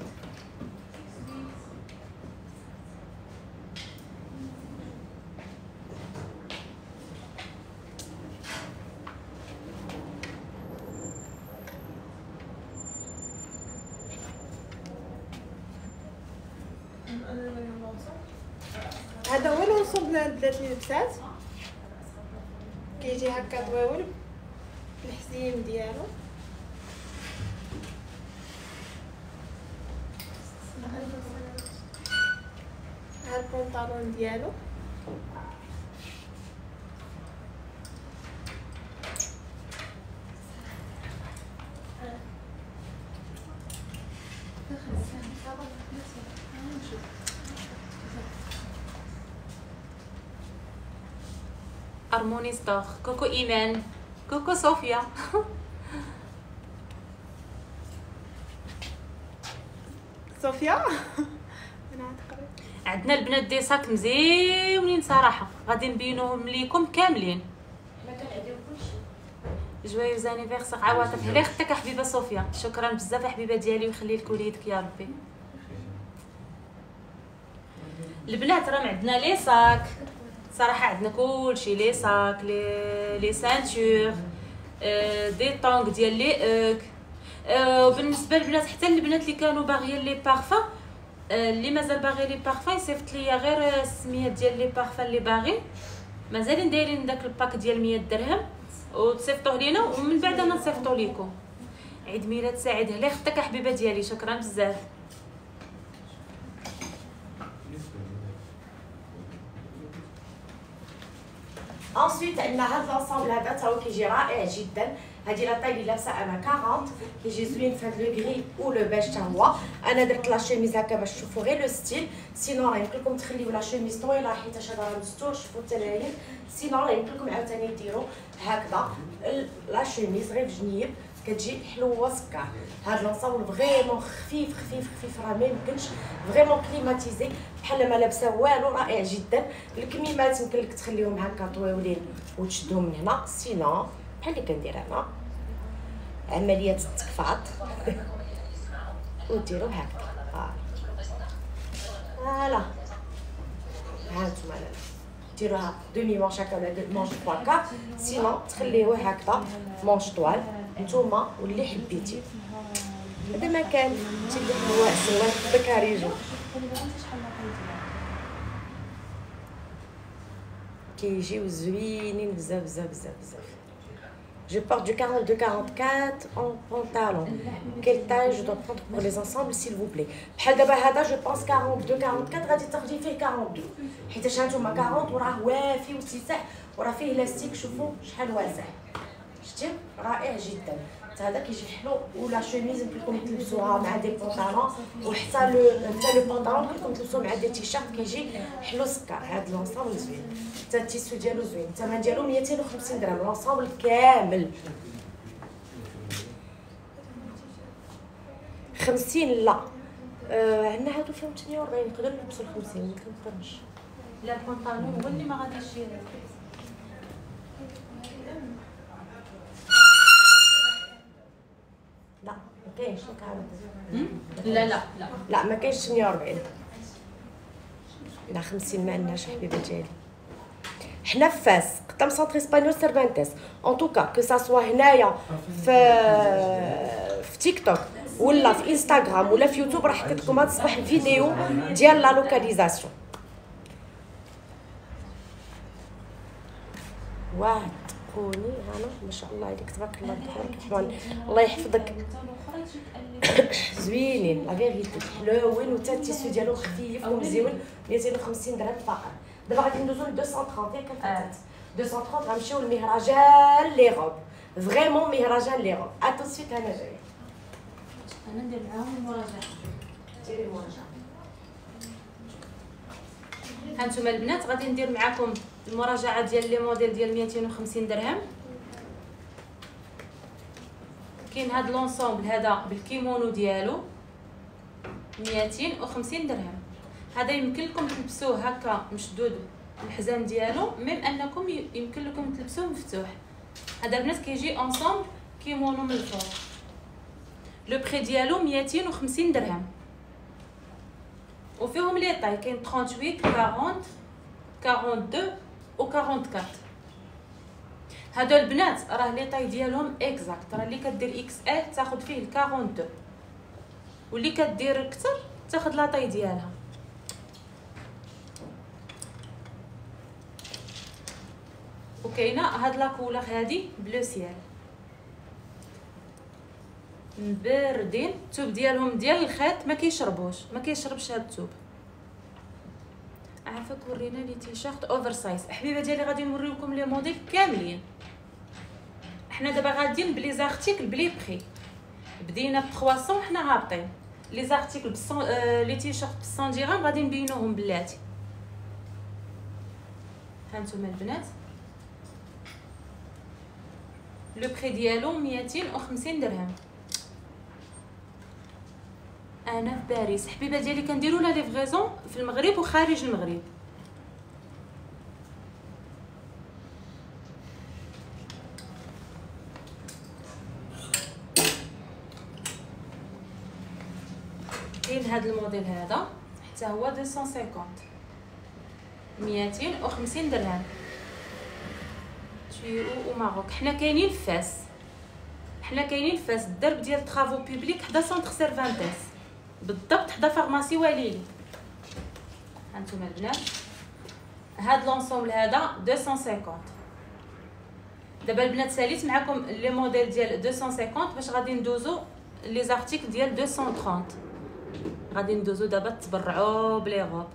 S3: هذا هو لونسومبل البنات اللي لبسات، كيجي هكا طويول بالحزيم ديالو. ها البونطالون ديالو
S2: ارموني ستور. كوكو ايمان، كوكو صوفيا.
S3: صوفيا. انا عتقرب
S2: عندنا البنات دي صاك مزيونين صراحه، غادي نبينوهم ليكم كاملين.
S1: حنا كنعديو كلشي.
S2: جويوز انيفرسير عواطف. الله يخطيك يا حبيبه صوفيا، شكرا بزاف يا حبيبه ديالي ويخلي لك وليدك يا ربي. البنات راه عندنا لي صاك صراحه، عندنا كلشي، لي صاك، لي لي سانتور، آه دي طونغ ديال لي اوك. آه وبالنسبه للبنات حتى البنات اللي كانوا باغيين لي بارفان، آه اللي مازال باغي لي بارفان يصيفط ليا غير السميات ديال لي بارفان اللي باغي، مازالين دايرين داك الباك ديال مية درهم وتصيفطوه لينا ومن بعد انا نصيفطو ليكم. عيد ميلاد سعيد. الله يخطيك يا حبيبه ديالي، شكرا بزاف.
S1: انسويت عندنا هاد لونسومبل هذا تا هو كيجي رائع جدا. هادي لا طاي اللي لابسه انا أربعين، كيجي زوين في هاد لو غري و لو بيج تا هو. انا درت لا شوميز هكا باش تشوفوا غير لو ستيل، سينون راه يمكن لكم تخليو لا شوميز طويله حيت هذا راه مستور، شوفوا التلاين. سينون راه يمكن لكم عاوتاني ديروا هكذا لا شوميز غير بجنيب كتجي حلوه سكر. هاد لونسومبل فريمون خفيف خفيف خفيف، راه ما يمكنش، فريمون كليماتيزي بحال ما لابسه والو، رائع جدا. الكميمات يمكن لك تخليهم هكا طويولين وتشدهم من هنا، سينون بحال اللي كندير انا عمليه التكفاط وديروا هكا. فوالا ها نتوما ديروها دومي مونش هكا ولا دو مونش تخوا كار، سينون تخليوه هكذا مونش طوال نتوما واللي حبيتي. هذا ما كان انت اللي هو سوا بكاريجو كيجيو زوينين بزاف بزاف بزاف بزاف. Je porte du quarante-deux quarante-quatre en pantalon. Quelle taille je dois prendre pour les ensembles s'il vous plaît? بحال دابا هذا جو بونس quarante-deux quarante-quatre غادي تاخدي فيه quarante-deux حيت هانتوما quarante وراه وافي وسيسح وراه فيه لاستيك. شوفوا شحال واسع، شتي رائع جدا. هذا كيجي حلو ولا شوميز يمكن لكم تلبسوها مع دي بونطالون، وحتى لو حتى لو بونطالون يمكن لكم تلبسوه مع دي تيشيرت كيجي حلو سكر. هاد لونسومبل زوين، حتى التيسو ديالو زوين. الثمن ديالو ميتين وخمسين درهم لونسومبل كامل. خمسين لا آه عندنا هادو فيهم ثمانية وأربعين، نقدر نلبسو الخمسين ما كنقدرش.
S2: لا البنطلون هو اللي ما غاديش
S1: لا ما كاينش كاع.
S2: لا لا لا
S1: لا ما كاينش ثمانية وأربعين. لا خمسين ما عندناش حبيبه ديالي. حنا في فاس قدام سونتر اسبانيول سيرفانتيس. ان توكا كو سا سوا هنايا في في تيك توك ولا في انستغرام ولا في يوتيوب راه حطيت لكم هاد الصباح الفيديو ديال لا لوكاليزاسيون. واحد تقوني هنا ما شاء الله عليك تبارك الله تبارك الرحمن، الله يحفظك. زوينين لا فيغيتي حلوين، وتا التيسو ديالو خفيف ومزيون. ميتين وخمسين درهم فقط. دابا غادي ندوزو ل مئتين وثلاثين ياك الفتات. مئتين وثلاثين غنمشيو للمهرجان لي روب، فريمون مهرجان لي روب. اتو سويت انا جايه.
S2: انا ندير معاهم المراجعه.
S1: ديري المراجعه.
S2: هانتوما البنات غادي ندير معاكم المراجعه ديال لي موديل ديال ميتين وخمسين درهم. كاين هاد لونسومبل هذا بالكيمونو ديالو ميتين وخمسين درهم. هذا يمكن لكم تلبسوه هكا مشدود الحزام ديالو ميم انكم يمكن لكم تلبسوه مفتوح. هذا البنات كيجي انصامبل كيمونو من الفوق. لو بري ديالو ميتين وخمسين درهم، وفيهم لي طاي كاين ثمانية وأربعين أربعين اثنين و أربعة وأربعين. هادو البنات راه لي طاي ديالهم اكزاكت، راه اللي كدير اكس ال تاخذ فيه ال اثنين وأربعين، واللي كدير اكثر تاخذ لا طاي ديالها. وكاينه هاد لا كولور هادي بلو سيال مبردين. الثوب ديالهم ديال الخيط ما كيشربوش، ما كيشربش هاد الثوب. عافاك ورينا لي تيشيرت اوفر سايز. حبيبه ديالي غادي نوريوكم لي موديل كاملين. حنا دابا غاديين بلي زارتيكل بلي بري، بدينا ب ثلاثمية حنا هابطين. لي زارتيكل ب آه لي تيشيرت ب مية درهم غادي نبينوهم بلاتي. هانتوما البنات لو بري ديالو ميتين وخمسين درهم. انا في باريس حبيبه ديالي كنديروا لا ليفغيزون في المغرب وخارج المغرب. كاين هذا الموديل هذا حتى هو مئتين وخمسين ميتين وخمسين درهم. تيرو وماروك. حنا كاينين في فاس، حنا كاينين في فاس الدرب ديال طرافو بوبليك حدا سونتر سيرفانتيس بالضبط، حدا فارماسي وليلي. هانتوما البنات هاد لونسومبل هذا مئتين وخمسين. دابا البنات ساليت معكم لي موديل ديال مئتين وخمسين باش غادي ندوزو لي زارتيكل ديال مئتين وثلاثين. غادي ندوزو دابا تبرعوا بلي غوب.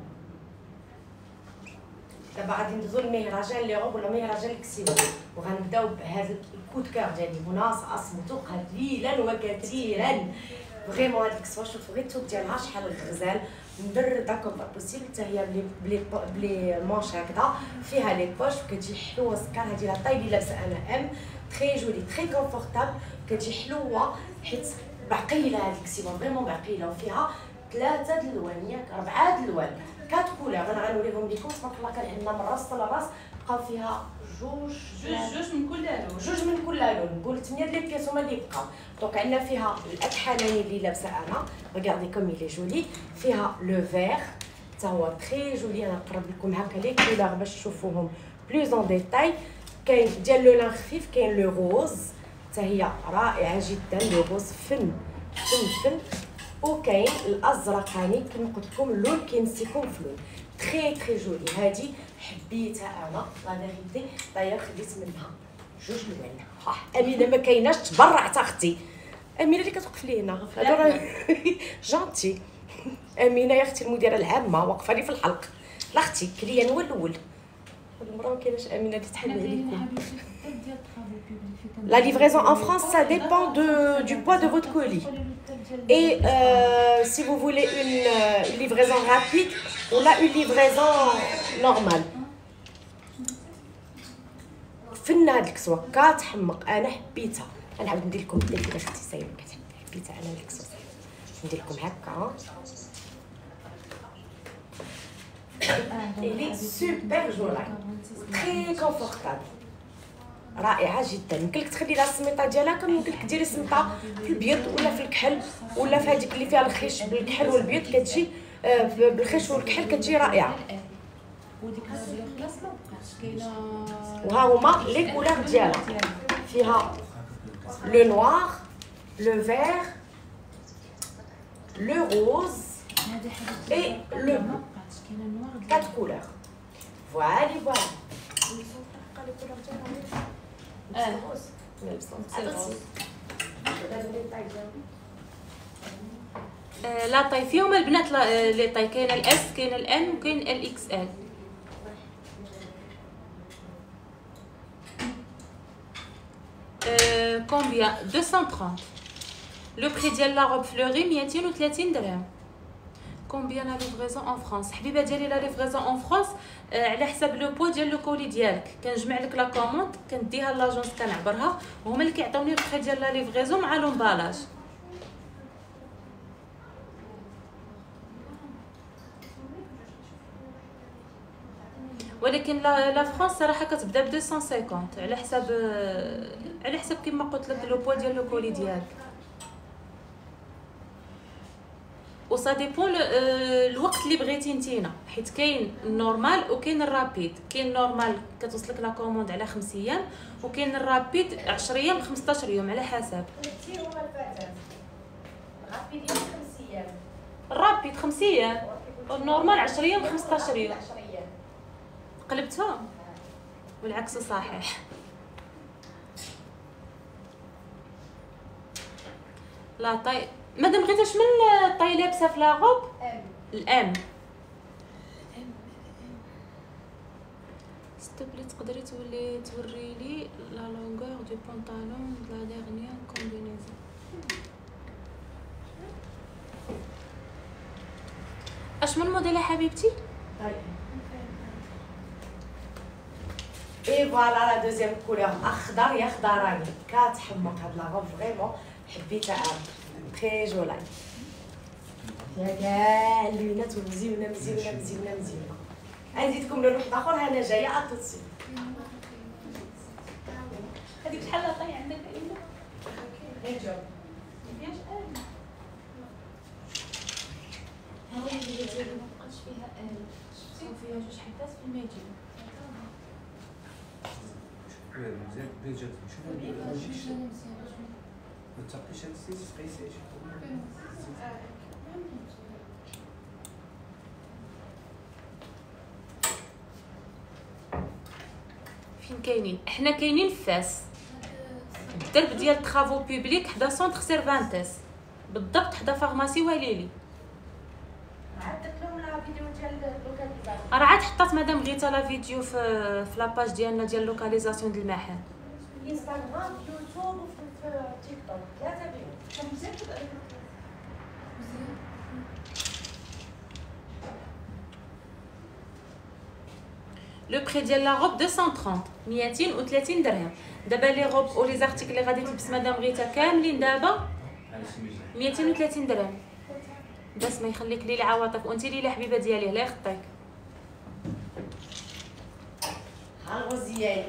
S1: دابا غادي ندوزو للمهرجان لي غوب ولا مهرجان الكسيوه، وغنبداو بهذا الكود كار ديالي مناص اصمتو قليلا وكثيرا. فريمون هاد الكسوه شوفوا غير الثوب ديالها شحال غزال مبرده كوم با بوسيبل، حتى هي بلي بلي بلي مونش هكذا، فيها لي بوش وكتجي حلوه سكر. هادي لا طاي اللي لابسه انا ام تري جولي تري كونفورتابل، كتجي حلوه حيت بعقيله هاد الكسوه فريمون بعقيله، وفيها ثلاثه د الالوان ياك اربعه د الالوان كات كولور. انا غنوريهم لكم تبارك الله. كان عندنا من راس لراس بقاو فيها جوج
S2: جوج جوج من كل لون،
S1: جوج من كل لون. نقول ثمانيه ديال لي بياس هما اللي بقاو. دونك عندنا فيها الاكحلاني اللي لابسه انا، ريغاردي كوم يلي جولي. فيها لو فير حتى هو تري جولي. انا نقرب لكم هكا لي كولور باش تشوفوهم بلوز اون ديتاي. كاين ديال لو لان خفيف، كاين لو روز حتى هي رائعه جدا، لو روز فن فن فن. وكاين الازرقاني كما قلت لكم اللون كيمسكم في لون تري تري جولي. هادي حبيتها انا لا فيريتي، داير خديت منها جوج الوان. ها امينه ما كايناش، تبرعت اختي امينه اللي كتوقف لي هنا. هادو راه جونتي. امينه يا اختي المديره العامه واقفه لي في الحلق. لا اختي كليان هو الاول. هاد المره ما كايناش امينه اللي تحل عليكم. La livraison en France, ça dépend de, du poids de votre colis. Et euh, si vous voulez une, une livraison rapide, on a une livraison normale. فن هاد الكسوه كتحمق، انا حبيتها. انا عاود ندير لكم بلي كيفاش اختي سايبه كتحب حبيتها انا هاد الكسوه. ندير لكم هكا الي سوبر جولا تري كونفورتابل، رائعه جدا. يمكن لك تخلي لها السميطه ديالها، كان يمكن لك ديري السميطه في البيض ولا في الكحل ولا في هذيك اللي فيها الخيش بالكحل والبيض، كتجي بالخيش والكحل كتجي رائعه. وها هما لي كولور ديالها، فيها لو نوار لو فير لو روز اي لو بلو، كات كولور. فوالا فوالا اه
S2: لا طاي فيهم البنات. لي طاي كاين الاس كاين الام وكاين الاكس ال. كومبيان مئتين وثلاثين. لو بري ديال لا روب فلوري ميتين وثلاثين درهم. كومبيان لا ليفريزون اون فرانس حبيبه ديالي؟ لا ليفريزون اون فرانس على حساب لو بو ديال لو كولي ديالك. كنجمع لك لا كوموند كنديها لاجونس كنعبرها، وهما اللي كيعطيوني البري ديال لا ليفريزون مع لومبالاج. ولكن لا لا فرنسا صراحه كتبدا ب مئتين وخمسين على حساب على حساب كما قلت لك لو بوا ديال لو كولي ديالك. وصا ديبون الوقت اللي بغيتي نتينا، حيت كاين النورمال وكاين الرابيد. كاين النورمال كتوصلك لا كوموند على خمس ايام، وكاين الرابيد عشرة ايام ل خمسطاش يوم على حساب. الرابيد خمس ايام والنورمال عشرة ايام ل خمسطاش يوم. قلبتهم والعكس صحيح. لا طاي مادام بغيتي شمن الطاي لابسه في لاغوب الام ستوبلي تقدري تولي توري لي لا لونغور دو بونطالون د لا ديرنيير كومبينيزون. اش من موديل حبيبتي؟
S1: طيب اي فوالا لا دوزيام كولور اخضر يا خضراني كتحمق هاد لاغوب فريمون حبيتها انا تري جولاي فيها كاع اللونات مزيونه مزيونه مزيونه مزيونه. غنزيدكم لون واحد اخر انا جايه اتوتسي.
S2: هذيك شحال لا طاي عندك الا
S1: غير جاوب
S2: فيهاش ال ها هي اللي ديالي ما بقاش فيها ال فيها جوج حبات في الميتين.
S4: مزيان بيجات شوف ما تقيش هاد السيس قيسي
S2: فين كاينين؟ حنا كاينين في فاس الدرب ديال طرافو بوبليك حدا سونتر سيرفانتيس بالضبط حدا فارماسي وليلي.
S1: عندك لهم لا فيديو ديال لوكاليزاسيون
S2: راه عاد حطات مدام غيتا لا فيديو في في لاباج ديالنا ديال لوكاليزاسيون ديال المحل.
S1: انستغرام يوتيوب وفي تيك توك ثلاثه بيهم.
S2: لو بري ديال لا روب مئتين وثلاثين مئتين وثلاثين درهم. دابا لي روب و لي زارتيكل اللي غادي تلبس مدام غيتا كاملين دابا مئتين وثلاثين درهم. بس ما يخليك لي العواطف وانت لي حبيبه ديالي الله يخطيك.
S1: ها الغزياني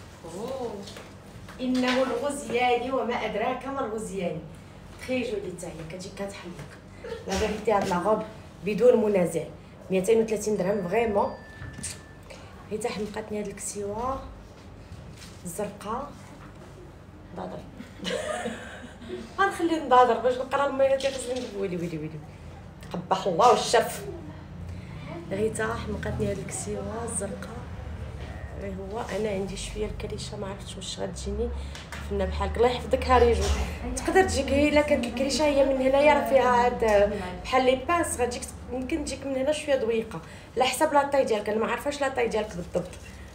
S1: انه الغزياني وما ادراك ما الغزياني تري جولي حتى هي كتجي كتحمق. لا فيريتي هاد لاغوب بدون منازع مئتين وثلاثين درهم فريمون. هي حتى حمقاتني هاد الكسيوه الزرقاء ضادر غنخليه نضادر باش نقرا الماء تيغسلني ويلي ويلي ويلي قبح الله والشرف. غيتا حمقاتني هاد الكسيوه الزرقاء. غير هو انا عندي شويه الكريشه ما عرفتش واش غتجيني فينا بحالك الله يحفظك هاريجو. تقدر تجيك هي الا كانت الكريشه هي من هنايا راه فيها هاد بحال لي بانس غتجيك يمكن تجيك من هنا شويه ضويقه على حسب لاطاي ديالك. انا ما عارفاش لاطاي ديالك بالضبط.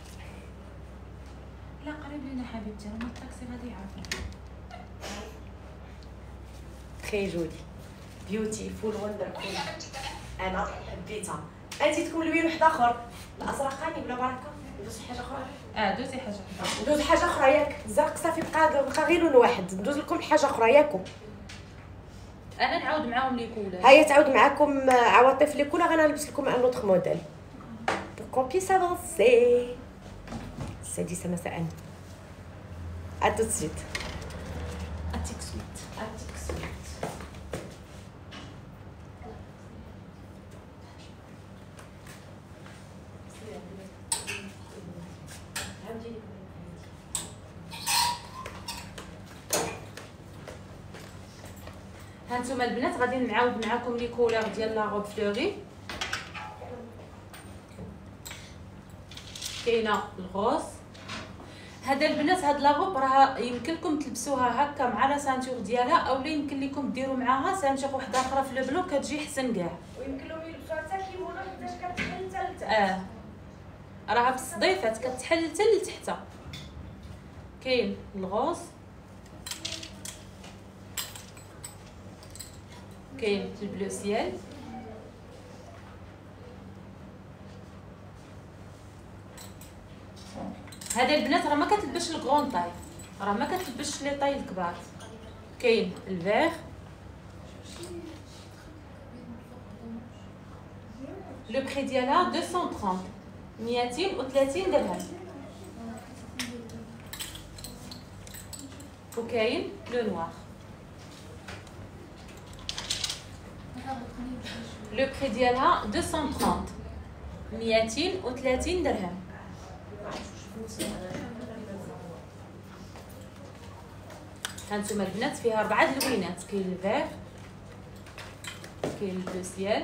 S2: لا قريب لينا حبيبتي راه الطاكسي غادي يعرف.
S1: تري جولي بيوتيفول وندرفول انا حبيتها. انت تكون لوين واحد اخر الازرقاني بلا بركه ندوز حاجه اخرى.
S2: اه دوزي حاجه
S1: ندوز حاجه اخرى ياك الزرق صافي بقى بقى غير لون واحد. ندوز لكم حاجه اخرى ياكو.
S2: انا نعاود معاهم لي كولر.
S1: هيا تعاود معاكم عواطف لي كولر. انا نلبس لكم ان اوتر موديل pour qu'on puisse avancer. السادسه مساء. à tout de suite.
S2: اتيك سويت
S1: à tout de suite.
S2: هانتوما البنات غادي نعاود معاكم لي كولور ديال لا روب فلوري. كاينه الغوص. هذا البنات هاد لا روب راه يمكن لكم تلبسوها هكا مع لا سانتور ديالها، اولا يمكن لكم ديروا معاها سانتور وحده اخرى في البلو كتجي حسن كاع.
S1: ويمكن لهم يلبسوها حتى كيمونا حيتاش كتحل حتى لتحت.
S2: اه راها في الصديفات كتحل حتى لتحت. كاين الغوص كاين البلو سيال هذا البنات راه ما كتلبسش الكرون طاي، راه ما كتلبسش لي طاي الكبار. كاين الفيغ لو بري ديالها مئتين وثلاثين ميتين وثلاثين درهم. وكاين لو نوار. لو بري ديالها مئتين وثلاثين، ميتين وثلاثين درهم. هانتوما البنات فيها اربعه اللوينات، كاين الفيغ، كاين البلو سيال،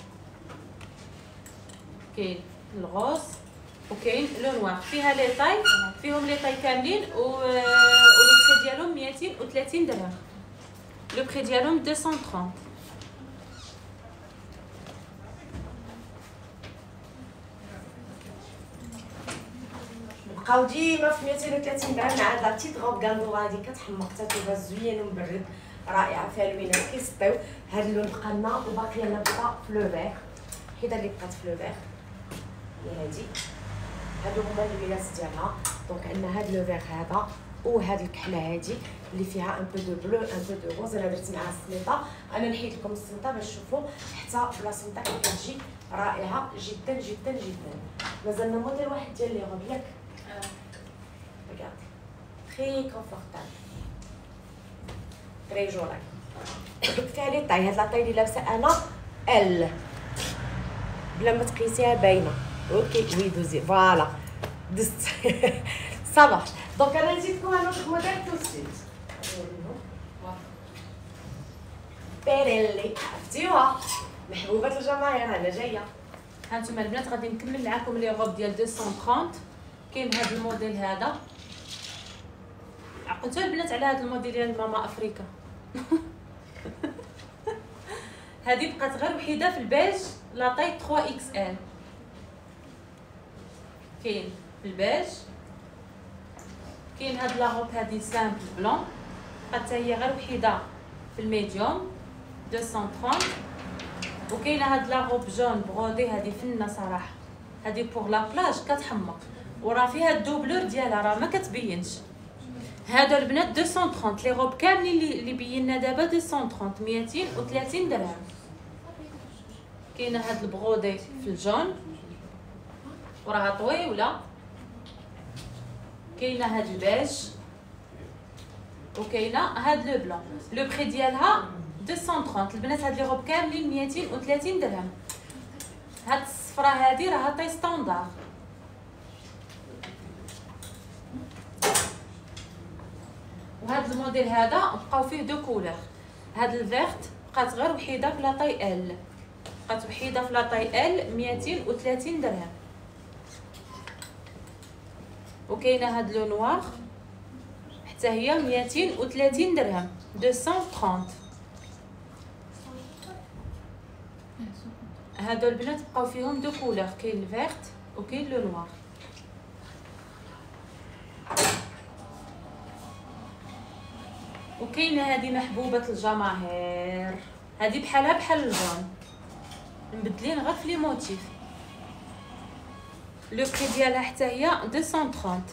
S2: كاين الغوص، وكاين لو نوار. فيها لي طاي، فيهم لي طاي كاملين، و لو بري ديالهم ميتين وثلاثين درهم. لو بري ديالهم مئتين وثلاثين.
S1: بقاو ديما في ميتين وثلاثين درهم مع هاد لا بتيت غوب كاندو هادي كتحمق حتى تبقى زوين ومبرد، رائعه فيها لوينات كيسطيو. هاد اللون بقى لنا وباقي لنا بقى في لو فيغ، حيت اللي بقات في لو فيغ هي هادي. هادو هما اللوينات ديالها. دونك عندنا هاد لو فيغ هذا وهاد الكحله هادي اللي فيها ان بو دو بلو ان بو دو روز. انا درت معها السميطه، انا نحيد لكم السميطه باش تشوفوا حتى بلا سميطه كتجي رائعه جدا جدا جدا. مازالنا موديل واحد ديال لي غوب ياك. Regardez, très confortable, très joli. فيها لي طاي، هاد لاطاي اللي لابسه انا ال بلا ما تقيسيها باينه. اوكي وي دوزي فوالا دزت صافا. دونك انا نزيدكم ان اوتر موديل تو سويت. بيريلي عرفتيوها محبوبه الجماهير، انا جايه.
S2: هانتوما البنات غادي نكمل معكم لي غوب ديال مئتين وثلاثين. كاين هذا الموديل هذا، عقلتوا البنات على هذا الموديل ديال ماما افريكا. هذه بقات غير وحيده في البيج لا طاي ثلاثة اكس ال. كاين في البيج، كاين هاد لاغوب هادي سامبل بلون بقات حتى هي غير وحيده في الميديوم مئتين وثلاثين. وكاينه هاد لاغوب جون برودي هادي فنه صراحه، هادي بوغ لا بلاج كتحمق، وراه فيها الدوبلور ديالها راه ما كتبينش. هادو البنات مئتين وثلاثين لي غوب كاملين اللي, اللي بينا دابا مئتين وثلاثين، ميتين وثلاثين درهم. كاينه هاد البغودي في الجون وراها طويله، كاينه هاد البيج، وكاينه هاد لو بلون. لو بري ديالها مئتين وثلاثين البنات. هاد لي غوب كاملين ميتين وثلاثين درهم. هاد الصفرة هادي راها طاي ستاندار. وهذا الموديل هذا بقاو فيه دو كولور. هاد الفيرت بقات غير وحيده في لاطاي ال، بقات وحيده في لاطاي ال ميتين وثلاثين درهم. وكاينه هاد لو نوار حتى هي ميتين وثلاثين درهم، مئتين وثلاثين. هادو البنات بقاو فيهم دو كولور، كاين الفيرت وكاين لو نوار. وكاينه هذه محبوبه الجماهير، هذه بحالها بحال الجون مبدلين غير في لي موتيف. لو بري ديالها حتى هي مئتين وثلاثين.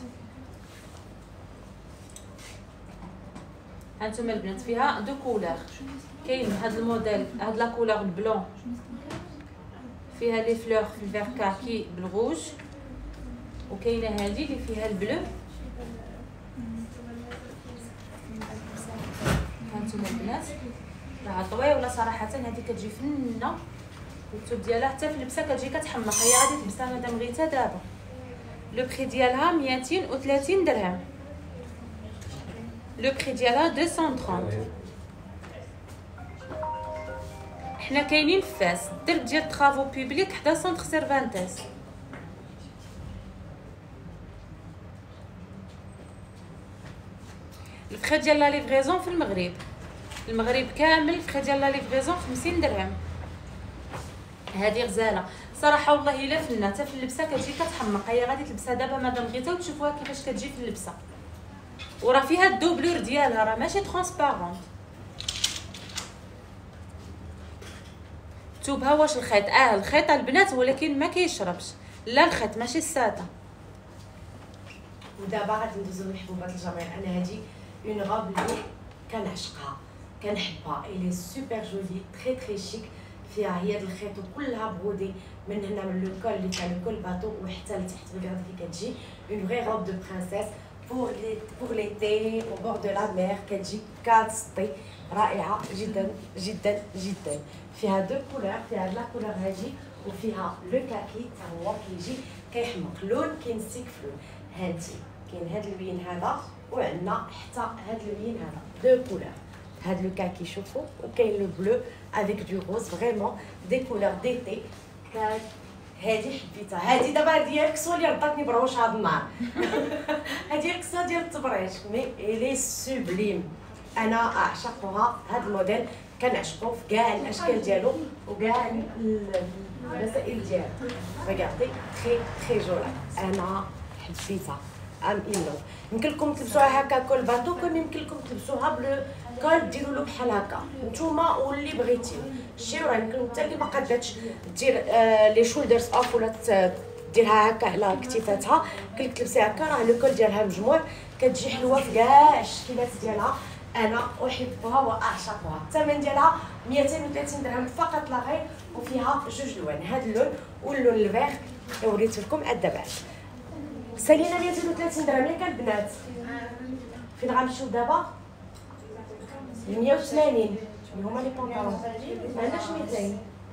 S2: هانتوما البنات فيها دو كولور، كاين هذا الموديل هاد لا كولور البلون فيها لي فلور في الفير كاكي بالغوج، وكاينه هذه اللي فيها البلو. هانتوما البنات راها طويله صراحه، هذه كتجي فنه والثوب ديالها حتى في اللبسه كتجي كتحمق. هي غادي تلبسها مادام غيتا دابا. لو بري ديالها ميتين وثلاثين درهم. لو بري ديالها مئتين وثلاثين. حنا كاينين في فاس، الدرب ديال طرافو بوبليك حدا سونتر سيرفانتيس. الفخي ديال لا ليفريزون في المغرب، المغرب كامل الفخي ديال لا ليفريزون خمسين درهم. هذه غزاله صراحه والله الا فنه، حتى في اللبسه كتجي كتحمق. هي غادي تلبسها دابا مادام بغيتها وتشوفوها كيفاش كتجي في اللبسه. وراه فيها الدوبلور ديالها، راه ماشي ترونسبارونت. توبها واش الخيط؟ اه الخيط البنات ولكن ما كيشربش، لا الخيط ماشي الساده.
S1: ودابا غادي ندوزو لمحبوبات الجماهير. انا هادي اون غوب اللي كنعشقها كنحبها، الي سوبر جولي تري تري شيك. فيها هي الخيط كلها برودي من هنا من لو كول اللي تاع لو كول باتو وحتى لتحت بكرا كي كتجي اون فري روب دو برانسيس بور لي بور ليتي او بور دو لا مير. كتجي كاتسطي رائعه جدا جدا جدا. فيها دو كولور، فيها لا كولور هادي وفيها لو كاكي تا هو كيجي كيحمق لون كينسيك في لون. هادي كاين هاد اللوين هذا وعندنا حتى هاد اللوين هذا دو كولور. هاد لو كاكي شوفوا وكاين لو بلو افيك دو روز فريمون دي كولور ديتي. هادي حبيتها. هادي دابا ديال الكسوه اللي رداتني بروش هاد النهار. هادي الكسوه ديال التبريش مي الي سوبليم. انا اعشقها. هاد الموديل كنعشقو في كاع الاشكال ديالو وكاع المسائل ديالو. ريغاردي تري تري جولا. انا حبيتها. ام انو يمكن لكم تلبسوها هكا كول باتو كم يمكن لكم تلبسوها بلو كول ديروا له بحال هكا نتوما واللي بغيتيو. شتي راه يمكن حتى اللي ما قادتش دير آه لي شولدرز اوف ولا ديرها هكا على كتيفاتها كلك تلبسيها هكا راه لو كول ديالها مجموع كتجي حلوه في كاع الشكلات ديالها. انا احبها واعشقها. الثمن ديالها مئتين وثلاثين درهم فقط لا غير وفيها جوج الوان هذا اللون واللون الفيغ اللي وريت لكم دابا. سالينا مئتين وثلاثين درهم ياك البنات. فين غنمشيو دابا؟ مئة وثمانين اللي هما لي بونطالون. ما عندناش مئتين.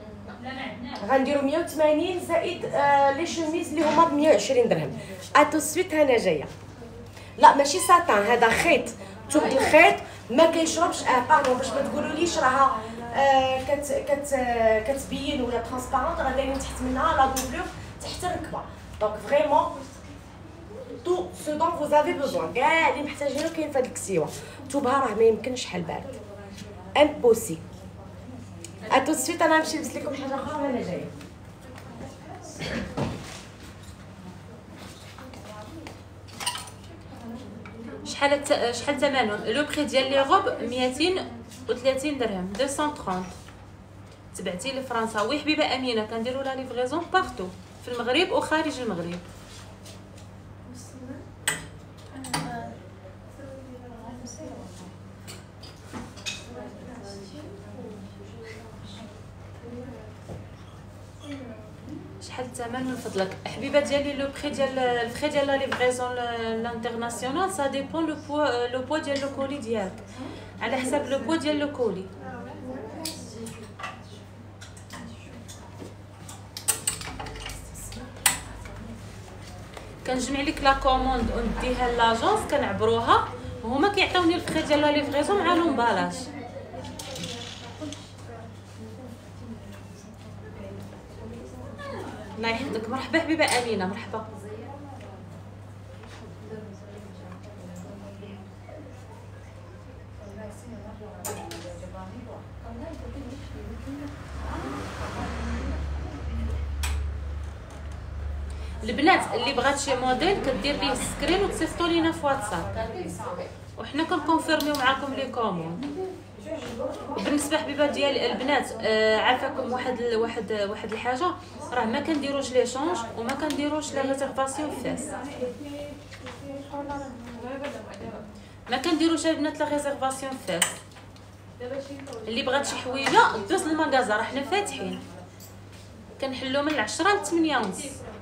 S1: غنديرو مئة وثمانين زائد آه لي شوميز اللي هما ب مئة وعشرين درهم. اتو سويت انا جايه. لا ماشي ساتان هذا خيط. ثوب الخيط ما كيشربش اه باردون باش ما تقولوليش راها آه كت كت آه كتبين ولا ترانسبارونت راه دايرين تحت منها لا دوبلور تحت الركبه. دونك فريمون tout ce dont vous avez besoin. كاع اللي محتاجينو كاين في هاد الكسيوه. ثوبها راه ما يمكنش حل بارد. امبوسي. اتو سويت انا نمشي نلبس لكم حاجه اخرى وانا جايه.
S2: شحال الت... شحال ثمنهم؟ لو بري ديال لي غوب مئتين وثلاثين درهم مئتين وثلاثين. تبعتي لفرنسا. وي حبيبه امينه كنديروا لا ليفريزون بارتو في المغرب وخارج المغرب. شحال الثمن من فضلك حبيبه ديالي؟ لو بري ديال الفري ديال لا ليفريزون لانترناسيونال سا ديبون لو بوا لو بوا ديال لو كولي ديالك على حساب لو بوا ديال لو كولي. كنجمع لك لا كوموند ونديها لاجونس كنعبروها وهما كيعطيوني الفري ديال لا ليفريزون مع لومبالاج. الله يحفظك. مرحبا حبيبه امينه. مرحبا. البنات اللي بغات شي موديل كدير ليه سكرين وتصيفطوا لينا في واتساب وحنا كنكونفيرميو معاكم لي كوموند. بالنسبه حبيبه ديال البنات آه عافاكم واحد واحد واحد الحاجه راه ما كنديروش لي شونج وما كنديروش لا ريزيرفاسيون فاس. ما كنديروش البنات لا ريزيرفاسيون فاس. اللي بغات شي حويجه دوز للمغازا راه حنا فاتحين كنحلو من العشرة ل ثمانية ونص.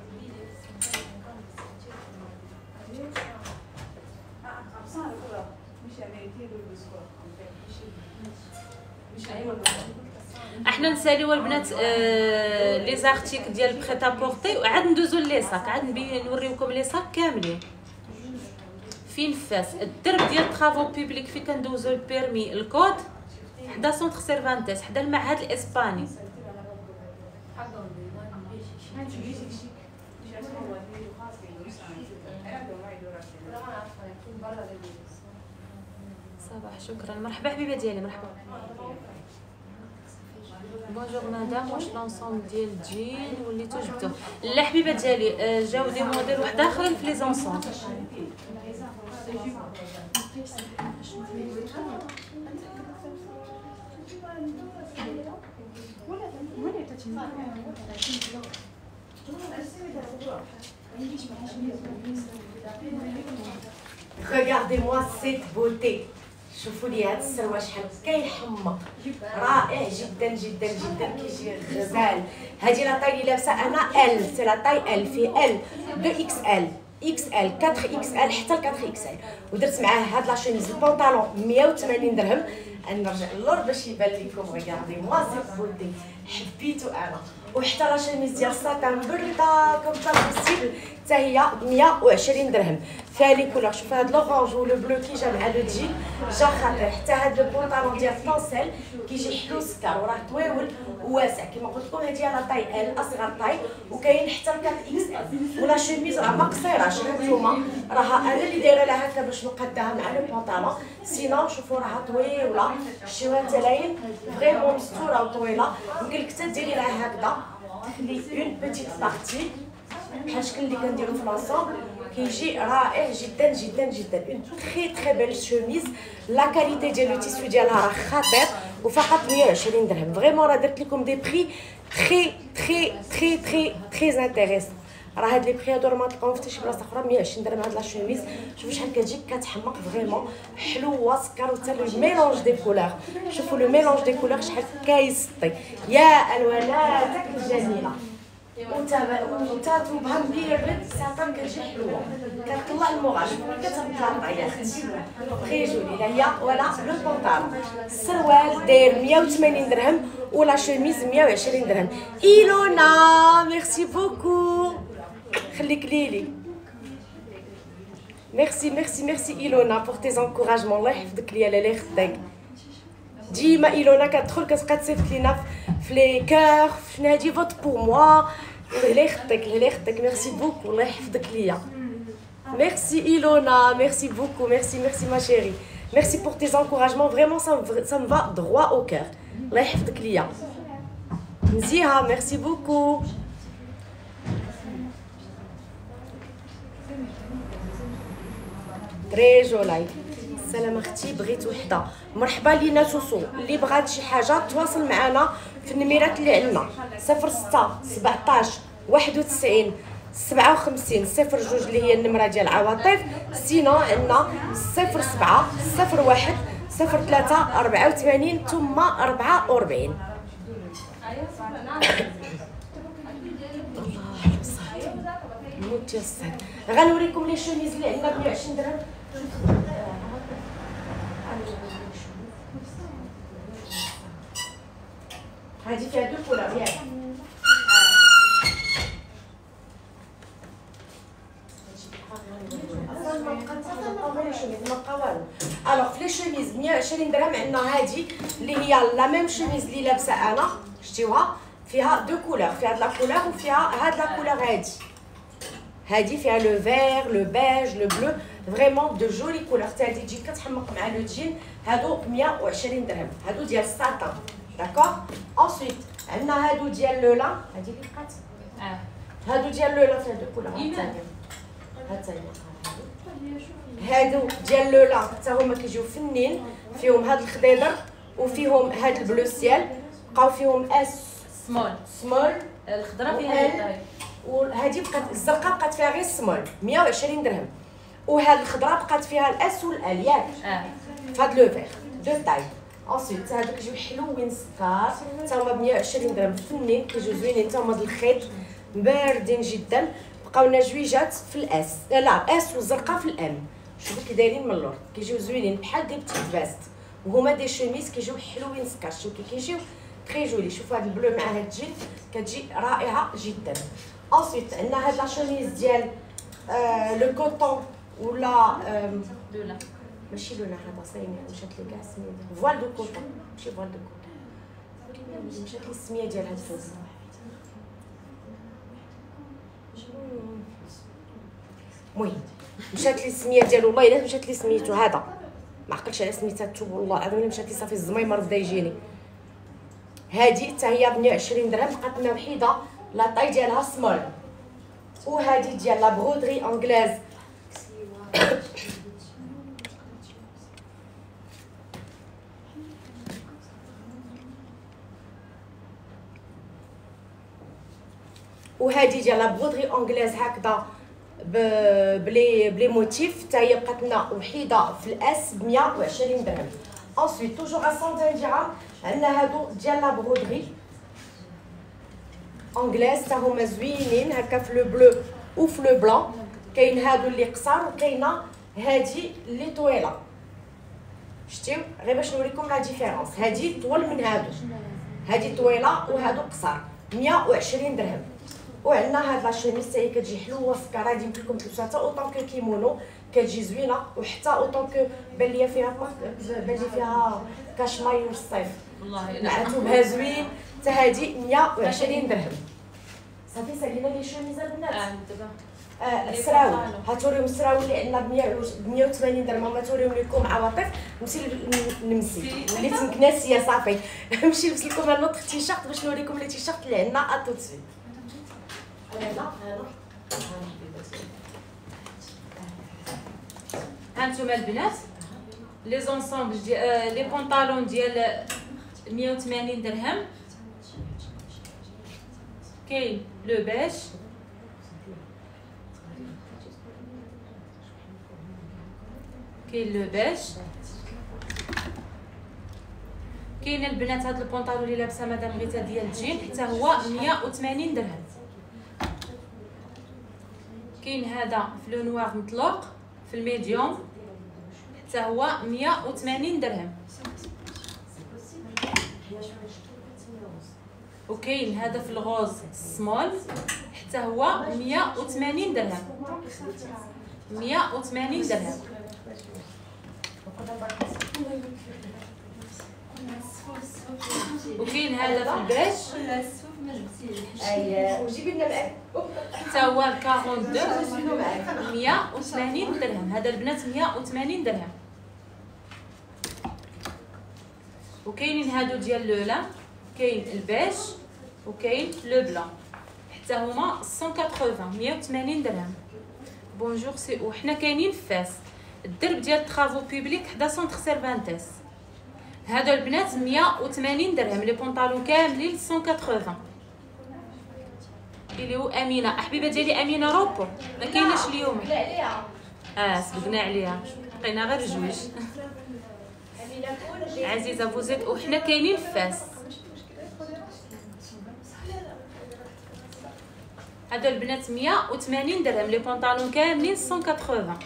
S2: احنا نساليو البنات آه لي زارتيك ديال بريتا بورتي وعاد ندوزو لي صاك عاد نوريوكم لي صاك كاملين فين فاس. الدرب ديال طرافو بوبليك فين كندوزو البيرمي الكود حدا سونتر سيرفانتيس حدا المعهد الاسباني. صباح شكرا. مرحبا حبيبه ديالي. مرحبا. بونجور مدام واش لونسومبل ديال الجين وليتو جبتوه؟ لا حبيبه ديالي جاو دي موديل واحد اخرين في لي زونسومبل.
S1: Regardez-moi cette beauté. شوفوا لي هذا السروال شحال كيحمق، رائع جدا جدا جدا، كيجي غزال. هذه لا طاي اللي لابسه انا ال، سي لا طاي ال، فيه ال دو اكس ال، اكس ال، أربعة اكس ال حتى ل أربعة اكس ال. ودرت معاه هاد لا شوميز البونطالون مية وثمانين درهم. نرجع للور باش يبان لكم، ريغاردي موا سي بودي، حبيتو انا. وحتى لا شوميز ديال ساتان برده كوم سا بوسيبل حتى هي مية وعشرين درهم. فيها لي كولور، شوف هاد لورانج و لو بلو كي جا مع لو جين جا خاطر. حتى هاد لو بونطالون ديال طونسيل كيجي حلو سكر وراه طويول وواسع كيما قلت لكم. هادي لا طاي ال، اصغر طاي، وكاين حتى ل أربعة اكس ال. ولا شوميز راه ما قصيراش، هانتوما راها انا اللي دايره لها هكا باش نقدها مع لو بونطالون، سينو شوفوا راها طويله، شتيوها تلاين فريمون مستوره وطويله. يمكن لك حتى ديري لها هكذا، تخلي اون بيتيت بارتي بحال الشكل اللي كنديرو في لاسومبل، كيجي رائع جدا جدا جدا. اون تري تري بيل شوميز، لا كاليتي ديال لو تيسو ديالها راه خطير، وفقط مية وعشرين درهم. فريمون راه درت لكم دي بري تري تري تري تري تري انتريسون. راه هاد لي بري هادو راه ما تلقاوهم حتى شي بلاصه اخرى. مية وعشرين درهم هاد لا شوميز، شوفوا شحال كتجي كتحمق فريمون، حلوه سكر. وتا لو ميلونج دي كولور، شوفوا لو ميلونج دي كولور شحال كيسطي يا الواناتك الجميله. وتا توبها مبيرد ساطر كتجي حلوه، كتطلع المغاش كتطلع يا اختي بخي جولي. لا هي ولا لو بونطالون، السروال داير مية وثمانين درهم ولا شوميز مية وعشرين درهم. إيلونا ميرسي بوكو، خليك ليلي. ميرسي ميرسي ميرسي إيلونا بور تي زونكوراجمون، الله يحفظك ليا لاله خداك. ديما إيلونا كتدخل كتبقى تصيفط لينا في لي كور شنو هادي فوت بور موا. الله يخطيك الله يخطيك، ميرسي بوكو، الله يحفظك ليا. ميرسي إيلونا، ميرسي بوكو، ميرسي ميرسي ما شيري، ميرسي بور تي زونكوراجمون، فريمون سا me va droit au cœur. الله يحفظك ليا. نزيها ميرسي بوكو. تري جولاي. سلام اختي، بغيت وحده. مرحبا لينا سوسو، اللي بغات شي حاجه تواصل معنا في النميرات اللي عندنا صفر ستة سبعطاش واحد وتسعين سبعة وخمسين صفر جوج اللي هي النمره ديال عواطف. سينو عندنا صفر سبعة صفر واحد صفر ثلاثة أربعة وثمانين ثم أربعة وأربعين. الله الصاد موت يا الصاد. غنوريكم لي شوميز اللي عندنا ب مية وعشرين درهم. هذه فيها دو كولور ياك. اصلا ما بقى والو. الوغ في لي شوميز مية وعشرين درهم عندنا هذه اللي هي لا ميم شوميز اللي لابسه انا، شتيوها فيها دو كولور، فيها هاد لا كولور وفيها هاد لا كولور. هادي هادي فيها لو فير لو بيج لو بلو، فريمون دو جولي كولور. حتى هادي تجي كتحمق مع لو جين. هادو مية وعشرين درهم، هادو ديال الساتان داكوغ. انسويت عندنا هادو ديال لو لان، هادي اللي بقات اه هادو ديال لو لان فيها دو كولور. ها الثانيه ها الثانيه هادو ديال لو لان حتى هما كيجيو فنين، فيهم هاد الخضيضر وفيهم هاد البلو سيال، بقاو فيهم اس
S2: سمول
S1: سمول.
S2: الخضره فيها الطاي،
S1: وهادي بقات الزرقاء بقات فيها غير سمول مية وعشرين درهم، وهاد الخضراء بقات فيها الاس والال ياك
S2: اه
S1: فهاد لو فيغ دو طاي. انسيت هادو كيجيو حلوين سكار حتى هما ب مية وعشرين درهم، فنين كيجيو زوينين حتى هما د الخيط باردين جدا. بقاونا جويجات في الاس، لا اس والزرقاء في الام. شوفوا كي دايرين من اللور كيجيو زوينين بحال دي بتيت فاست، وهما دي شوميز كيجيو حلوين سكار. شوفوا كي كيجيو تري جولي. شوفوا هاد البلو مع هاد الجين كتجي رائعه جدا. انسيت عندنا هاد لا شوميز ديال آه لو كوطون ولا آه
S2: دولا
S1: ماشي لونا هذا صايمي مشات لي كاع السميه فوال دو كوطون، ماشي فوال دو كوطون، مشات لي السميه ديال هاد الفوز. المهم مشات لي السميه ديالو، والله الا مشات لي سميتو هذا ما عقلتش على سميتها التوب والله العظيم الا مشات لي صافي الزميمر بدا يجيني. هادي حتى هي ب مية وعشرين درهم، بقات لنا وحيده لا طاي ديالها سمول. وهادي ديال لا برودري انجلاز وهادي ديال لا برودري انجلاز هكذا بلي بلي موتيف حتى هي بقات لنا وحيده في الاس ب مية وعشرين درهم. انسويت توجور ا مية درهم عندنا هادو ديال لا برودري انجليز تا هما زوينين هكا في لو بلو وفي لو بلان. كاين هادو اللي قصار وكاينه هادي اللي طويله. شتيو غير باش نوريكم لا ديفيرونس، هادي طول من هادو، هادي طويله وهادو قصار. مية وعشرين درهم. وعندنا هاد لا شوميز حتى هي كتجي حلوه في الكار، هادي يمكن لكم تلبسوها حتى اوطون كو كيمونو، كتجي زوينه وحتى اوطون كو بان ليا فيها بان لي فيها كاشماي الصيف
S2: والله
S1: مع ثوبها زوين. حتى هادي مية وعشرين درهم. صافي سالينا لي شوميز البنات.
S2: اه دابا
S1: آه السراول هاتوريهم السراول اللي عندنا ب مية وثمانين درهم. ما توريهم لكم عواطف نمشي نمسي وليت مكناسيه صافي نمشي نلبس لكم هاد نوط تيشيرت باش نوريكم لي تيشيرت اللي عندنا ا تو سويت. هنا
S2: هانتوما البنات لي زونسومبل ديال لي بونطالون ديال مية وثمانين درهم. كاين لو بيج، كاين لو بيج، كاين البنات هاد البونطالون اللي لابسه مدام غيتا ديال الجين حتى هو مية وثمانين درهم. كاين هذا في لو نوار مطلق في الميديوم حتى هو مية وثمانين درهم. وكاين هذا في الغوز سمول حتى هو مية وثمانين درهم. مية وثمانين درهم. وكاين هذا في البيج
S1: اييه وجيبي لنا معاك
S2: حتى هو أربعين اثنين مية وثمانين درهم. هذا البنات مية وثمانين درهم. وكاينين هادو ديال لولا، كاين البيج وكاين لو بلان حتى هما مية وثمانين مية وثمانين درهم. بونجور سي وحنا كاينين في فاس الدرب ديال طرافو بوبليك حدا سونتر سيرفانتيس. هادو البنات مية وثمانين درهم لي بونطالون كاملين مية وثمانين. اللي هو امينه حبيبه ديالي امينه روبو ما كايناش اليوم.
S1: لا عليها
S2: اه سبقنا عليها بقينا غير جوج.
S1: امينه كون
S2: عزيزه فوزيت وحنا كاينين في فاس. هادو البنات مية وثمانين درهم لي بونطالون كاملين مية وثمانين.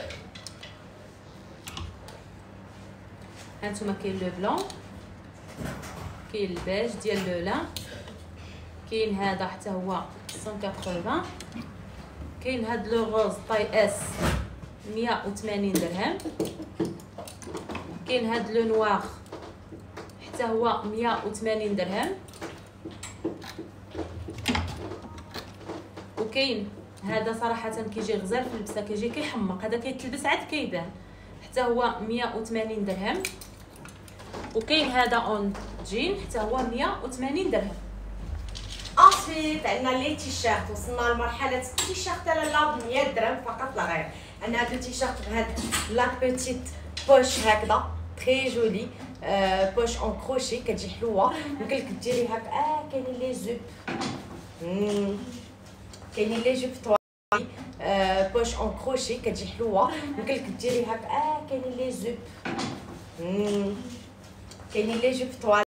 S2: هانتوما كاين لو بلون، كاين البيج ديال لولا، كاين هذا حتى هو مية وثمانين. كاين هاد لو غوز طاي اس مية وثمانين درهم. كاين هاد لو نوار حتى هو مية وثمانين درهم. وكاين هذا صراحه كيجي غزال في اللبسه، كيجي كيحمق، هذا كيتلبس عاد كيبان حتى هو مية وثمانين درهم. وكاين هذا اون جين حتى هو مية وثمانين درهم.
S1: انسويت عندنا لي تيشيرت. وصلنا لمرحله التيشيرت لالا ب مية درهم فقط لا غير. عندنا هاد التيشيرت بهاد لا بيتيت بوش هكذا تري جولي، آه بوش اون كروشي كتجي حلوه. يمكن لك ديري هكا. اه كاينين لي زوب، كاينين لي جوب طوالي آه بوش اون كروشي كتجي حلوه. يمكن لك ديري هكا. اه كاينين لي زوب، كاينين لي جوب طوالي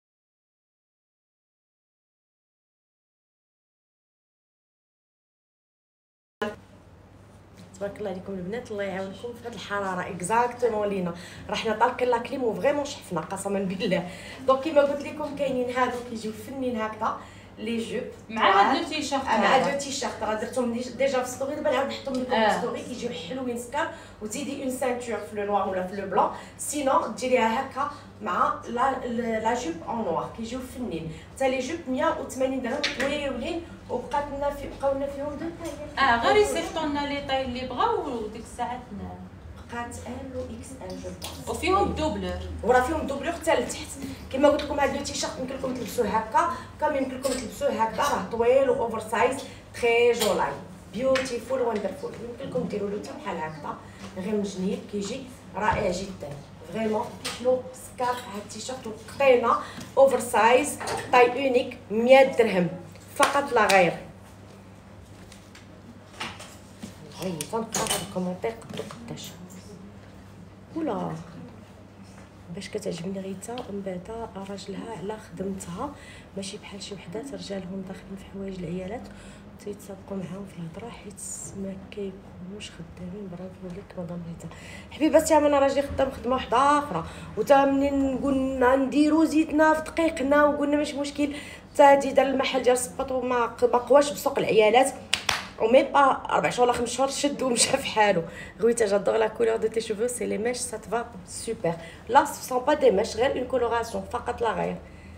S1: تبارك الله عليكم البنات. الله يعاونكم في هذه الحراره اكزاكتومون لينا راه حنا طالقين لا كليم وفريمون شحفنا قسما بالله. دونك كيما قلت لكم كاينين هادو كيجيو فنين هكذا لي جوب
S2: مع هاد لو تيشيرت
S1: مع هاد لو تيشيرت راه درتهم ديجا في ستوري. دابا نعاود نحطهم لكم في ستوري كيجيو حلوين سكان. وتزيدي اون سانتور في لو نوار ولا في لو بلون، سينون ديريها هكا مع لا لا جوب اون نوار كيجيو فنين. حتى لي جوب مية وثمانين درهم طويولين وبقات لنا في بقاو لنا فيهم دو طاي.
S2: اه غير يصيفطوا لنا لي طاي اللي بغاو وديك الساعات
S1: بقات ال و اكس ال جو بونس.
S2: وفيهم دوبلور
S1: وراه فيهم دوبلور حتى لتحت. كما قلت لكم هاد لو تيشيرت يمكن لكم تلبسوه هكا كما يمكن لكم تلبسوه هكذا، راه طويل و اوفر سايز تري جولاي بيوتيفول وندرفول. يمكن لكم ديروا له حتى بحال هكذا غير مجنيب كيجي رائع جدا فريمون. حلو سكارف هاد التيشيرت وقطينه اوفر سايز طاي اونيك مية درهم فقط لا غير. اي تنقرا هاد الكومونتير قدو قداش ولا باش كتعجبني غيتا من بعدا راجلها على خدمتها ماشي بحال شي وحدات رجالهم داخلين في حوايج العيالات تيتصادقوا معاهم في الهضره حيت ما كيكونوش خدامين. برافو ليك مدام ريتا حبيباتي. انا راجلي خدام خدمه وحده اخرى وتا منين قلنا نديرو زيتنا في دقيقنا وقلنا ماشي مشكل تا هادي دار المحل ديال الصباط وما بقواش بسوق العيالات ومي با أربع شهور ولا خمس شهور شد ومشى في حالو. غويتا جادور لا كولور دو تي شوفو سي لي ميش سا تفا سوبر. لا سون با دي ميش غير اون كولوراسيون فقط لا غير.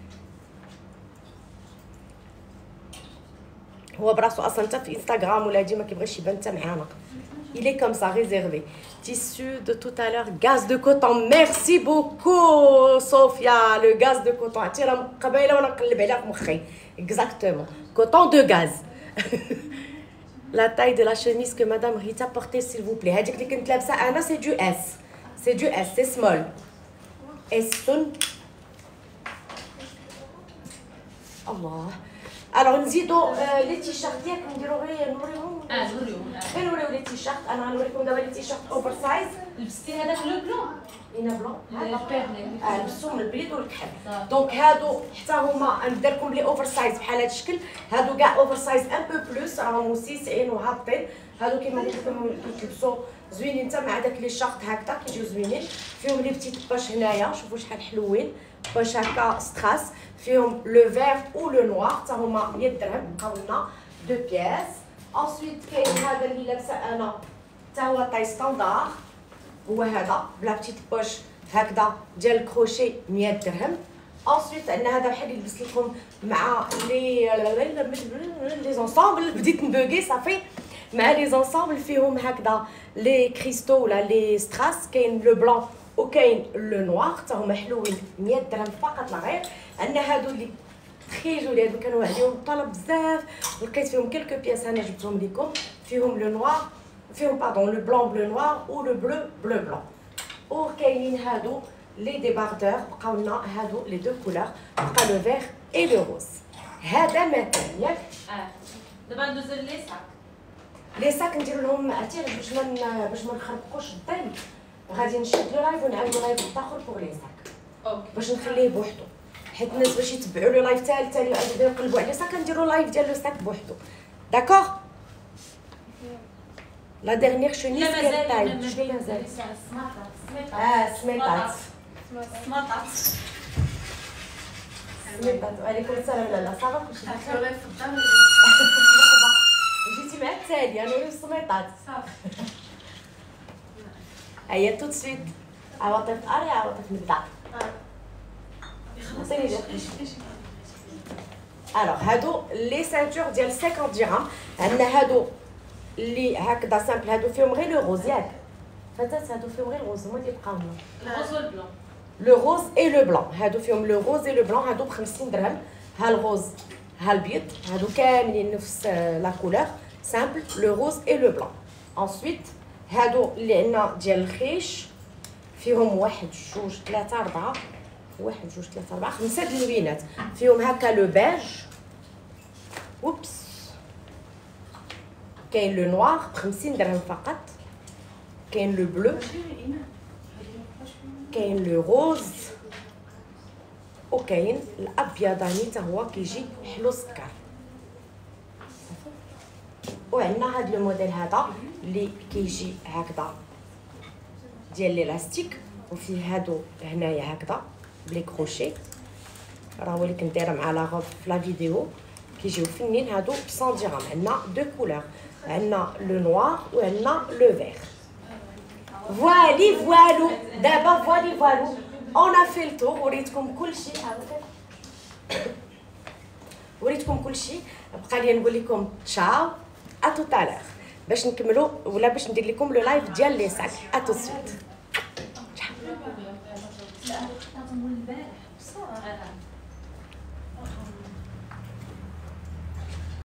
S1: هو براسو اصلا حتى في انستغرام ولا هادي ما كيبغيش يبان حتى معانا. Il est comme ça réservé. Tissu de tout à l'heure gaz de coton. Merci beaucoup Sophia. Le gaz de coton. عرفتي راه قبيله وانا نقلب عليها في مخي. Exactement. Coton de gaz. La taille de la chemise que Madame Rita portait, s'il vous plaît. هذيك اللي كنت لابسه انا سي دو اس. سي دو اس سي سمول. اسون. الله. الوغ نزيدو لي تيشيرت ديالك نديرو غير نوريهم.
S2: اه نوريهم
S1: غير نوريو لي تيشيرت. انا غنوريكم دابا لي تيشيرت اوفر سايز.
S2: لبستي هذاك لو بلون
S1: اين بلون
S2: لي بيرلي
S1: اه لبسوهم البيض والكحل. دونك هادو حتى هما ندير لكم لي اوفر سايز بحال هاد الشكل. هادو كاع اوفر سايز ان بو بلوس راهم وسيسين وهابطين. هادو كيما قلت لكم كيتلبسوا زوينين حتى مع داك لي شارت هكذا كيجيو زوينين. فيهم لي بتيت باش هنايا شوفوا شحال حلوين باش هكا ستراس. فيهم لو فير و لو نوار حتى هما مية درهم بقاو لنا دو بياس. انسويت كاين هذا اللي لابسه انا حتى هو طاي ستاندار هو هذا بلا بتيت بوش هكذا ديال الكروشي مية درهم. انسويت عندنا هذا بحال اللي لبست لكم مع لي لي زونسامبل بديت نبوغي صافي مع لي زونسامبل فيهم هكذا لي كريستو ولا لي ستراس. كاين لو بلون وكاين لو نوار حتى هما حلوين مية درهم فقط لا غير. عندنا هادو اللي تري جولي هادو كانوا عليهم طلب بزاف لقيت فيهم كلكو بياس انا جبتهم لكم. فيهم لو نوار فيهم باردون لو بلون بلو نوار و لو بلو بلو بلون. وكاينين هادو لي ديباردور بقاو لنا هادو لي دو كولور بقى لو فيغ اي لو روز. هذا مثلا ياك
S2: اه دابا ندوزو لي ساك.
S1: لي ساك نديرو لهم عرفتي باش ما باش ما نخربقوش الظل. غادي نشد لو لايف ونعاودو لايف اخر بوغ لي ساك
S2: اوكي
S1: باش نخليه بوحدو حيت الناس باش يتبعوا لو لايف تاع التالي وعاودو يقلبوا على ساك نديرو لايف ديال لو ساك بوحدو. داكوغ. لا ديرنيير شوميز كاين تاي شنو مازال؟ اه سميطات
S2: سماطات
S1: سميطات. وعليكم السلام. لا لا صافا كلشي
S2: حتى ولا في الدار
S1: جيتي مع التالي انا نوريو السميطات
S2: صافي.
S1: هيا تو سويت عواطف اري عواطف نبدا. عطيني ديال الوغ هادو لي سانتور ديال خمسين درهم. عندنا هادو اللي هكذا سامبل هادو فيهم غير لو روز ياك فتات. هادو فيهم غير الغوز هما اللي بقاو لنا
S2: الغوز والبلون
S1: لو روز اي لو بلون. هادو فيهم لو روز اي لو بلون. هادو ب خمسين درهم. ها الغوز ها البيض هادو كاملين نفس لا كولور سامبل لو روز اي لو بلون. انسويت هادو اللي عندنا ديال الخيش فيهم واحد جوج ثلاثة أربعة واحد جوج ثلاثة أربعة خمسة د اللوينات. فيهم هكا لو بيج اوبس. كاين لو نوار بخمسين درهم فقط. كاين لو بلو كاين لو روز وكاين الابيضاني حتى هو كيجي حلو سكر. وعندنا هاد لو موديل هذا اللي كيجي هكذا ديال لي لاستيك وفيه هادو هنايا هكذا بلي كروشي. راه هو اللي كنت دايره مع لا غوب في لا فيديو كيجيو فنين. هادو ب مية درهم. عندنا دو كولور عندنا لو نوار وعندنا لو فيغ. فوالي فوالو دابا فوالي فوالو اون ا في التور. وريتكم كلشي وريتكم كلشي. بقى لي نقول لكم تشاو ا تو تالور باش نكملوا ولا باش ندير لكم لو لايف ديال لي ساك. ا تو سويت.